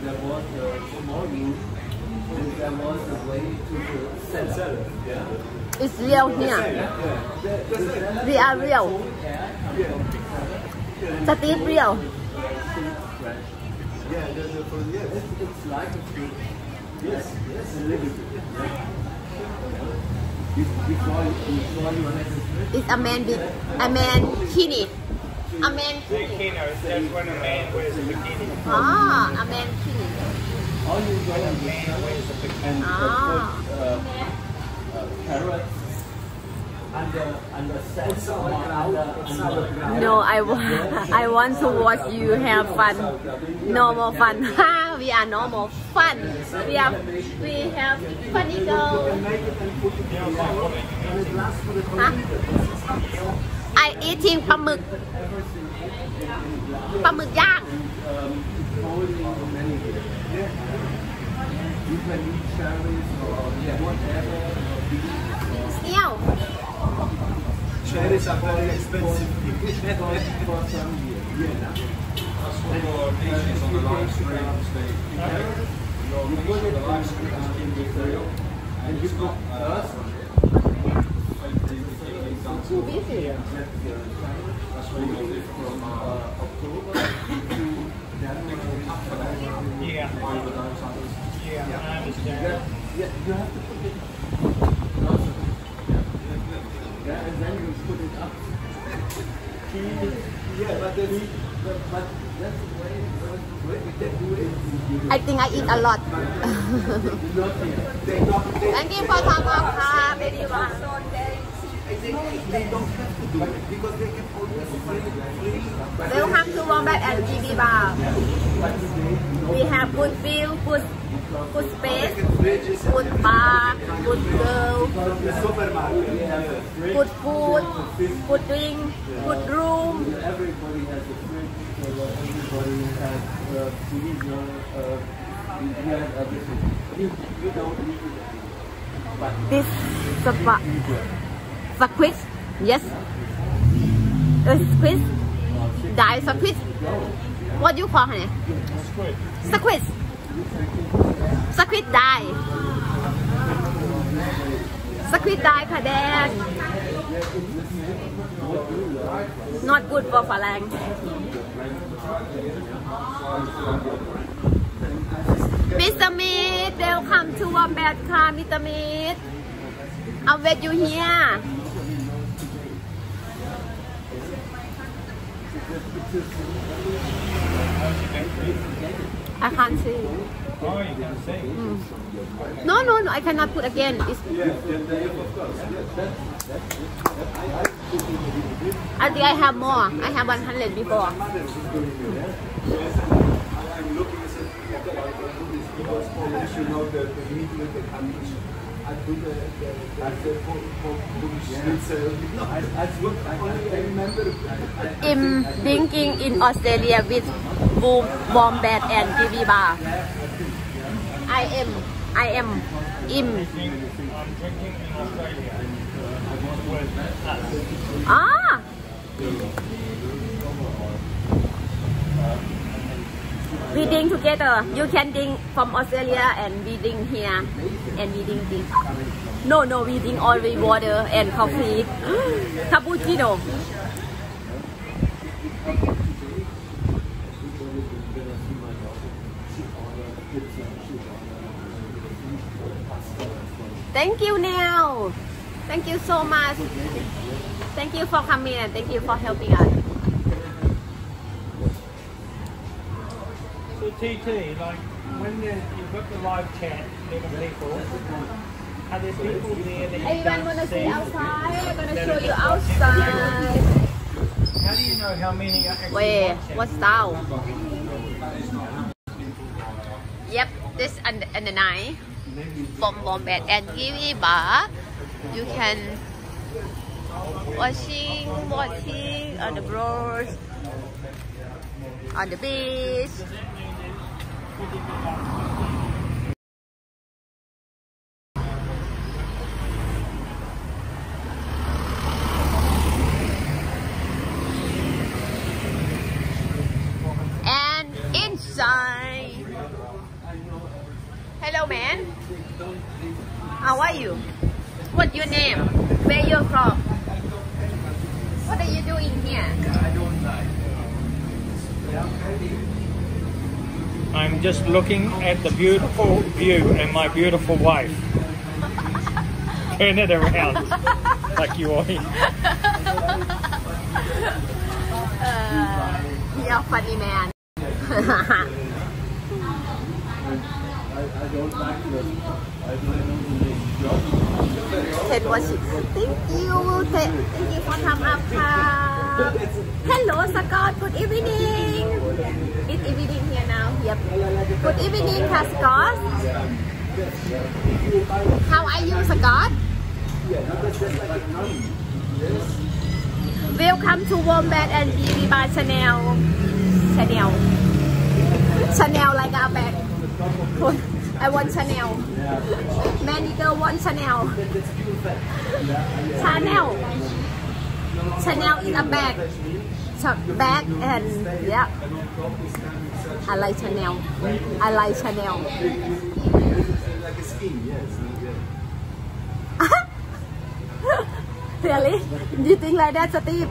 there was a small room, and there was a way to the cellar. Yeah. It's real here. We are real. Street real. Yeah, there's a, yes, it's, it's like a street. Yes, yes, a little bit. Before, before you went to It's a man big, a man bikini. A man bikini. That's when a man wears a bikini. Ah, a man bikini. all you go and and Ah. put uh, uh, carrots under under salsa or under, under No, I want I want to watch you have fun. Normal fun. We are normal fun. We have we have funny girl. Huh? I eating ปลาหมึกปลาหมึกย่าง You can eat cherries or yeah, whatever. เซี่ยว Cherries are very expensive. For some years. Yeah. That's what your pieces on the live stream, Steve. Your piece on the live stream is in material, and You it's put not earth on it. Too busy. That's what you'll do from uh, October to January. Yeah. over those others. Yeah, I understand. Yeah, yeah, you have to put it also. Yeah, and then you put it up. Yeah, but that's, But, but that's the way, way we can do it. You I think I eat a lot. do not here. they don't, they, Thank you for talking about car, baby one. they, they don't have to do it because they can always free, free. Welcome to Wombat and G B Bar. We have good view, good, good space, good bar, good girl, The supermarket. good food, good drink, good room. Everybody has a fridge, so everybody has a freezer, uh, you have everything. You, you don't need it. But This spa, squid, yes. A squid, die squid. What do you call it? Squid. Squid die. Squid die ค่ะแดน Not good for ฝรั่ง Mister Meat, welcome to Wombat ค่ะ Mister Meat. I'll wait you here. I can't see. Oh, you can see. No, no, no, I cannot put again. It's, I think I have more. I have one hundred before. I'm looking at it because always you know the, the meat with the cabbage. I do the the the, the for, for, for schnitzel. No, I, I look. I, I remember. I, I'm drinking in Australia with Boom, Wombat and G B Bar. I am, I am, im. I'm drinking in Australia. Ah! We drink together. You can drink from Australia and we drink here. And we drink this. No, no, we drink only water and coffee. Cappuccino. Thank you, Neil. Thank you so much. Thank you for coming and thank you for helping us. So T T, like when you, you've got the live chat, different people, are there people there that you Everyone don't wanna see? see outside. I'm gonna that show are you just outside. How do you know how many are actually Where? watching? What's down? Yep, this and and the night from Wombat and G B Bar. You can watching, watching on the road, on the beach. And inside I'm just looking at the beautiful view and my beautiful wife. Turn it around like you are. uh, you're a funny man. Ted watching. Thank you, Ted. Thank you for thumbs up. Hello, Scott. Good evening. It's evening here now. Yep. Good evening, Scott. How are you, Scott? Welcome to Wombat and Baby Bar Channel. Channel. Channel like a bag. I want Chanel. Many girl want Chanel. Chanel. Chanel is a bag. Bag and yeah. I like Chanel. I like Chanel. Really? Do you think like that, Steve?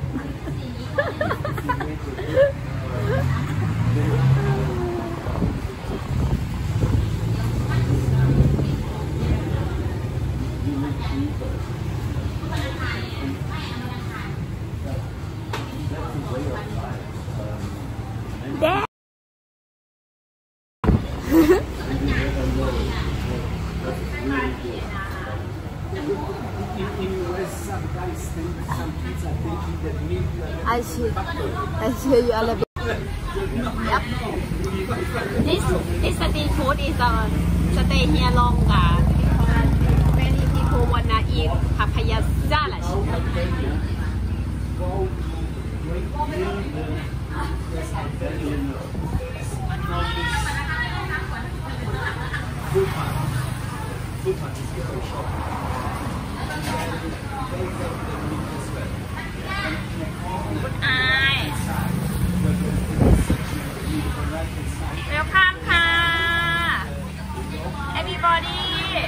Dad. I see. I see you a little bit. Yep. This this street food is a stay here longer because many people wanna eat papaya salad. Eyes. Welcome, ka. Everybody.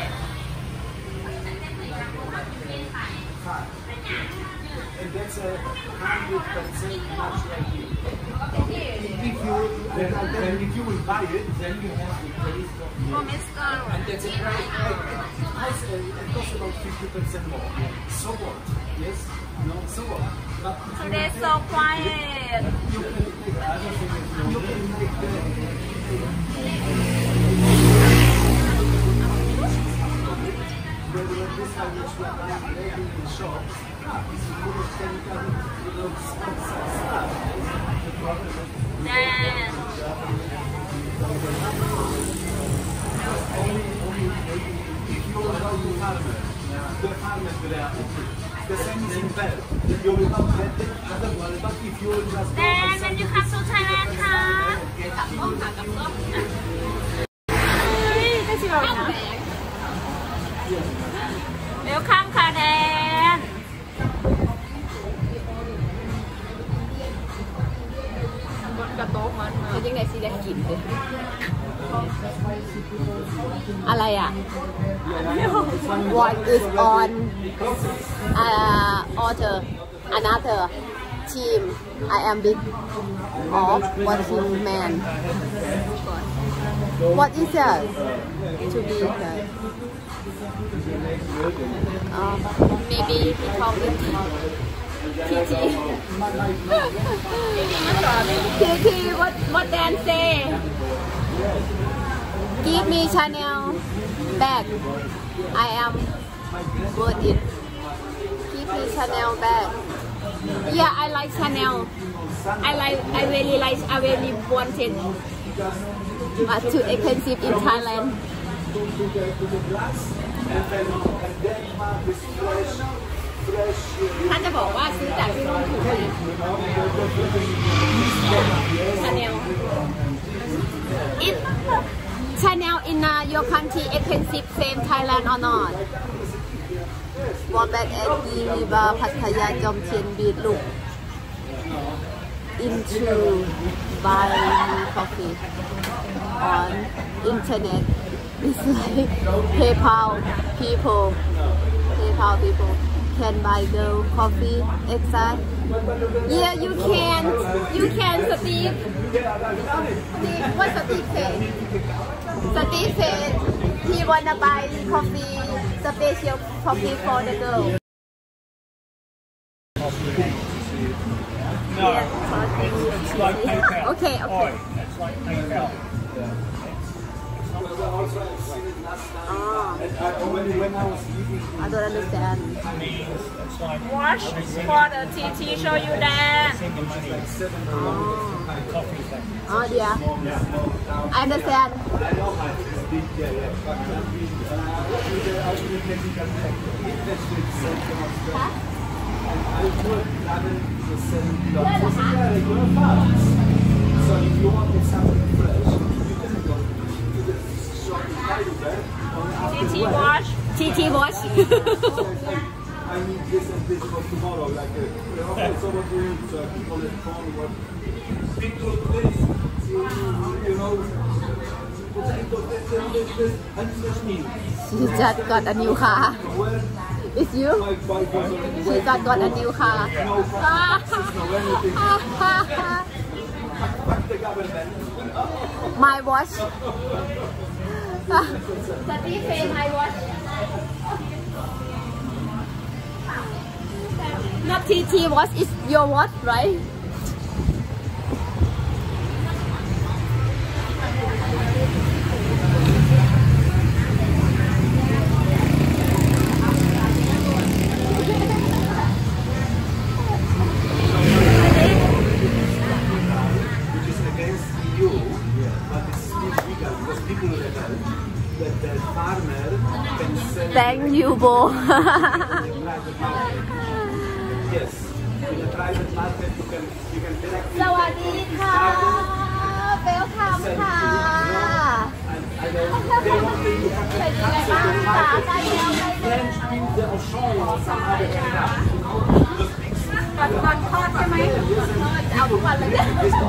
And that's a hundred percent natural meat. If you then if you will buy it, then you have the taste of meat. And that's a price. It costs about fifty percent more. So what? Yes. No. So what? But They're so quiet. you can make other things. You can make the. This one which we are buying in the shop. Then The farmers there, the same is in bed. You will not get it otherwise, but if you will just go Then when you come to Thailand ค่ะกลับห้องค่ะกลับห้องเฮ้ยก็ชิบะนะเวลคัมค่ะแดนกระโต๊ะมันจะยังไงสิได้กินเลยอะไรอ่ะ What is on uh, order another team I am big of watching man What is that to be that uh, maybe he called it T T T T what what Dan say Give me Chanel bag I am worth it Give me Chanel bag Yeah I like Chanel I like I really like I really want it but too expensive in Thailandท่านจะบอกว่าซื้อจากที่นู่นถูกไหม Chanel If Chanel in uh, your country expensive same Thailand or not Wombat at Riva Pattaya Jomtien Beach look into buy coffee on internet It's like PayPal people PayPal people can buy girl coffee extra. Yeah, you can. You can, Steve. Steve, what Steve say? Steve said he wanna buy coffee, special coffee for the girl. No, it's like PayPal. Okay, okay. It's like PayPal. Oh. I don't understand. Watch for the T T show you there. Oh, oh yeah. I understand. Huh? So if you want something fresh, you can go to the shop T T watch. T T watch. I need this and this for tomorrow. Like, uh, so what you need, so people at home, what people this, you know, potato, this, this, this, and this meal. She just got a new car. It's you? She just got a new car. My watch. Steve say my watch. Not T T watch, it's your watch, right? Thank you, Bo. Yes, in a private market you can you can directly. สวัสดีค่ะ Welcome ค่ะ I don't. They want to you have เป็นยังไงบ้างคะใกล้แล้วใกล้แล้ว French pizza or Sean or some other kind of. ก่อนก่อนทอดใช่ไหมก่อนทอดจะเอาทุกวันเลยเนี่ย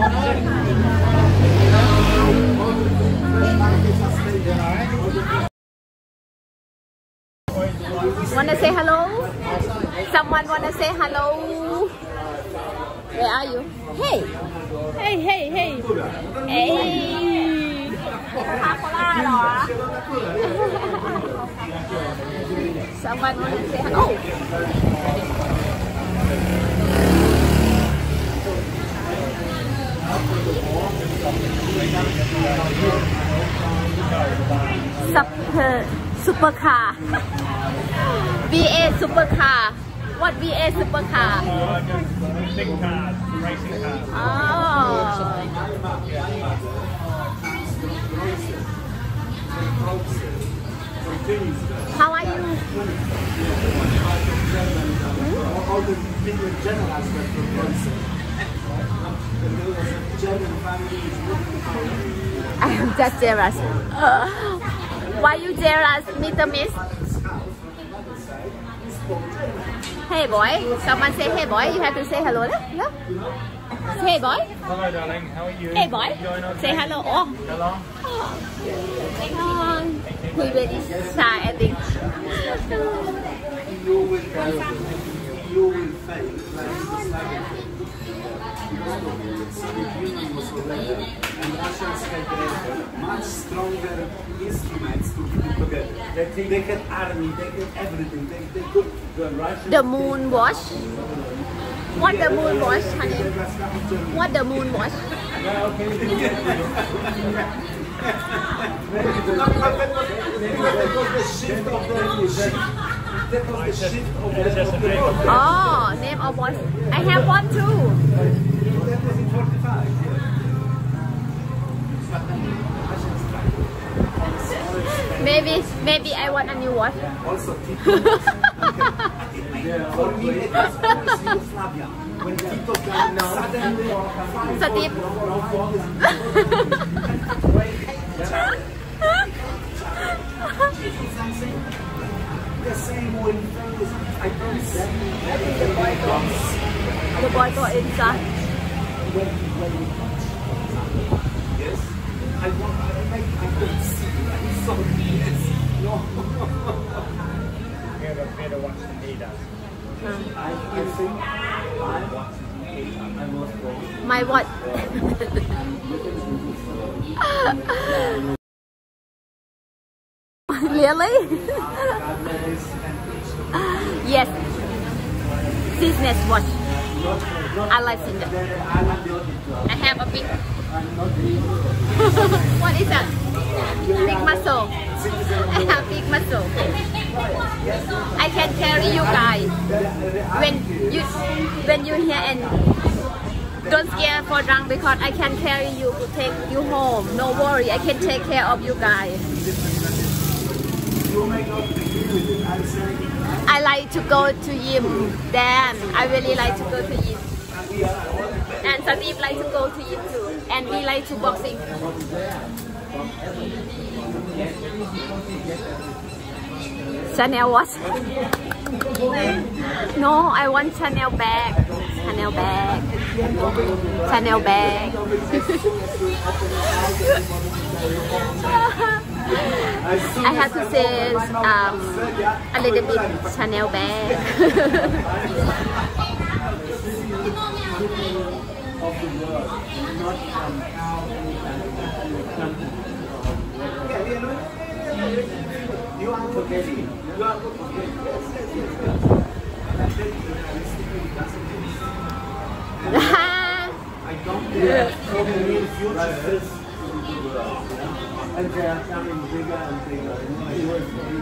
Wanna say hello? Someone wanna say hello? Where are you? Hey! Hey, hey, hey! Hey! คาโคล่าเหรอ Someone wanna say hello? Super, supercar. V A supercar. What V A supercar? Uh, just big cars, racing cars. Oh. How are you? All the different generals that were German families. I am just jealous. Uh, why you jealous, Mister Miss? Hey boy, someone say hey boy. You have to say hello, yeah? Yeah. Hey boy. Hello, darling. How are you? Hey boy. Say hello. Oh. Hello. Oh. He very shy, I think. You will fail. You will fail. And Russians had much stronger instruments to keep it together. They, they had army, they had everything. They, they could the Russians. The moon watch. What the moon watch, honey? What the moon watch? That was the shift of the, of the Oh, name of watch. I have one too. That was in forty-five. Maybe, maybe I want a new watch. Also, Tito. For me, it was always Yugoslavia. When Tito got suddenly Steve. The same way I promise. The boy goes. The boy go inside. Yes. I want to make I don't see. I'm sorry. Yes. No. You have a better watch than he does. No. I, I think I, I was wrong. My what? Really? Yes. Business watch. I like it. I have a big. What is that? Big muscle. I have big muscle. I can carry you guys. When you when you here and don't scare for drunk because I can carry you to take you home. No worry, I can take care of you guys. I like to go to gym. Dan, I really like to go to gym. And Steve like to go to gym too. And we like to boxing. Chanel what? No, I want Chanel bag. Chanel bag. Chanel bag. I have to say um, a little bit Chanel bag. You are forgetting. You are forgetting. I don't care so many futures. And they are coming bigger and bigger.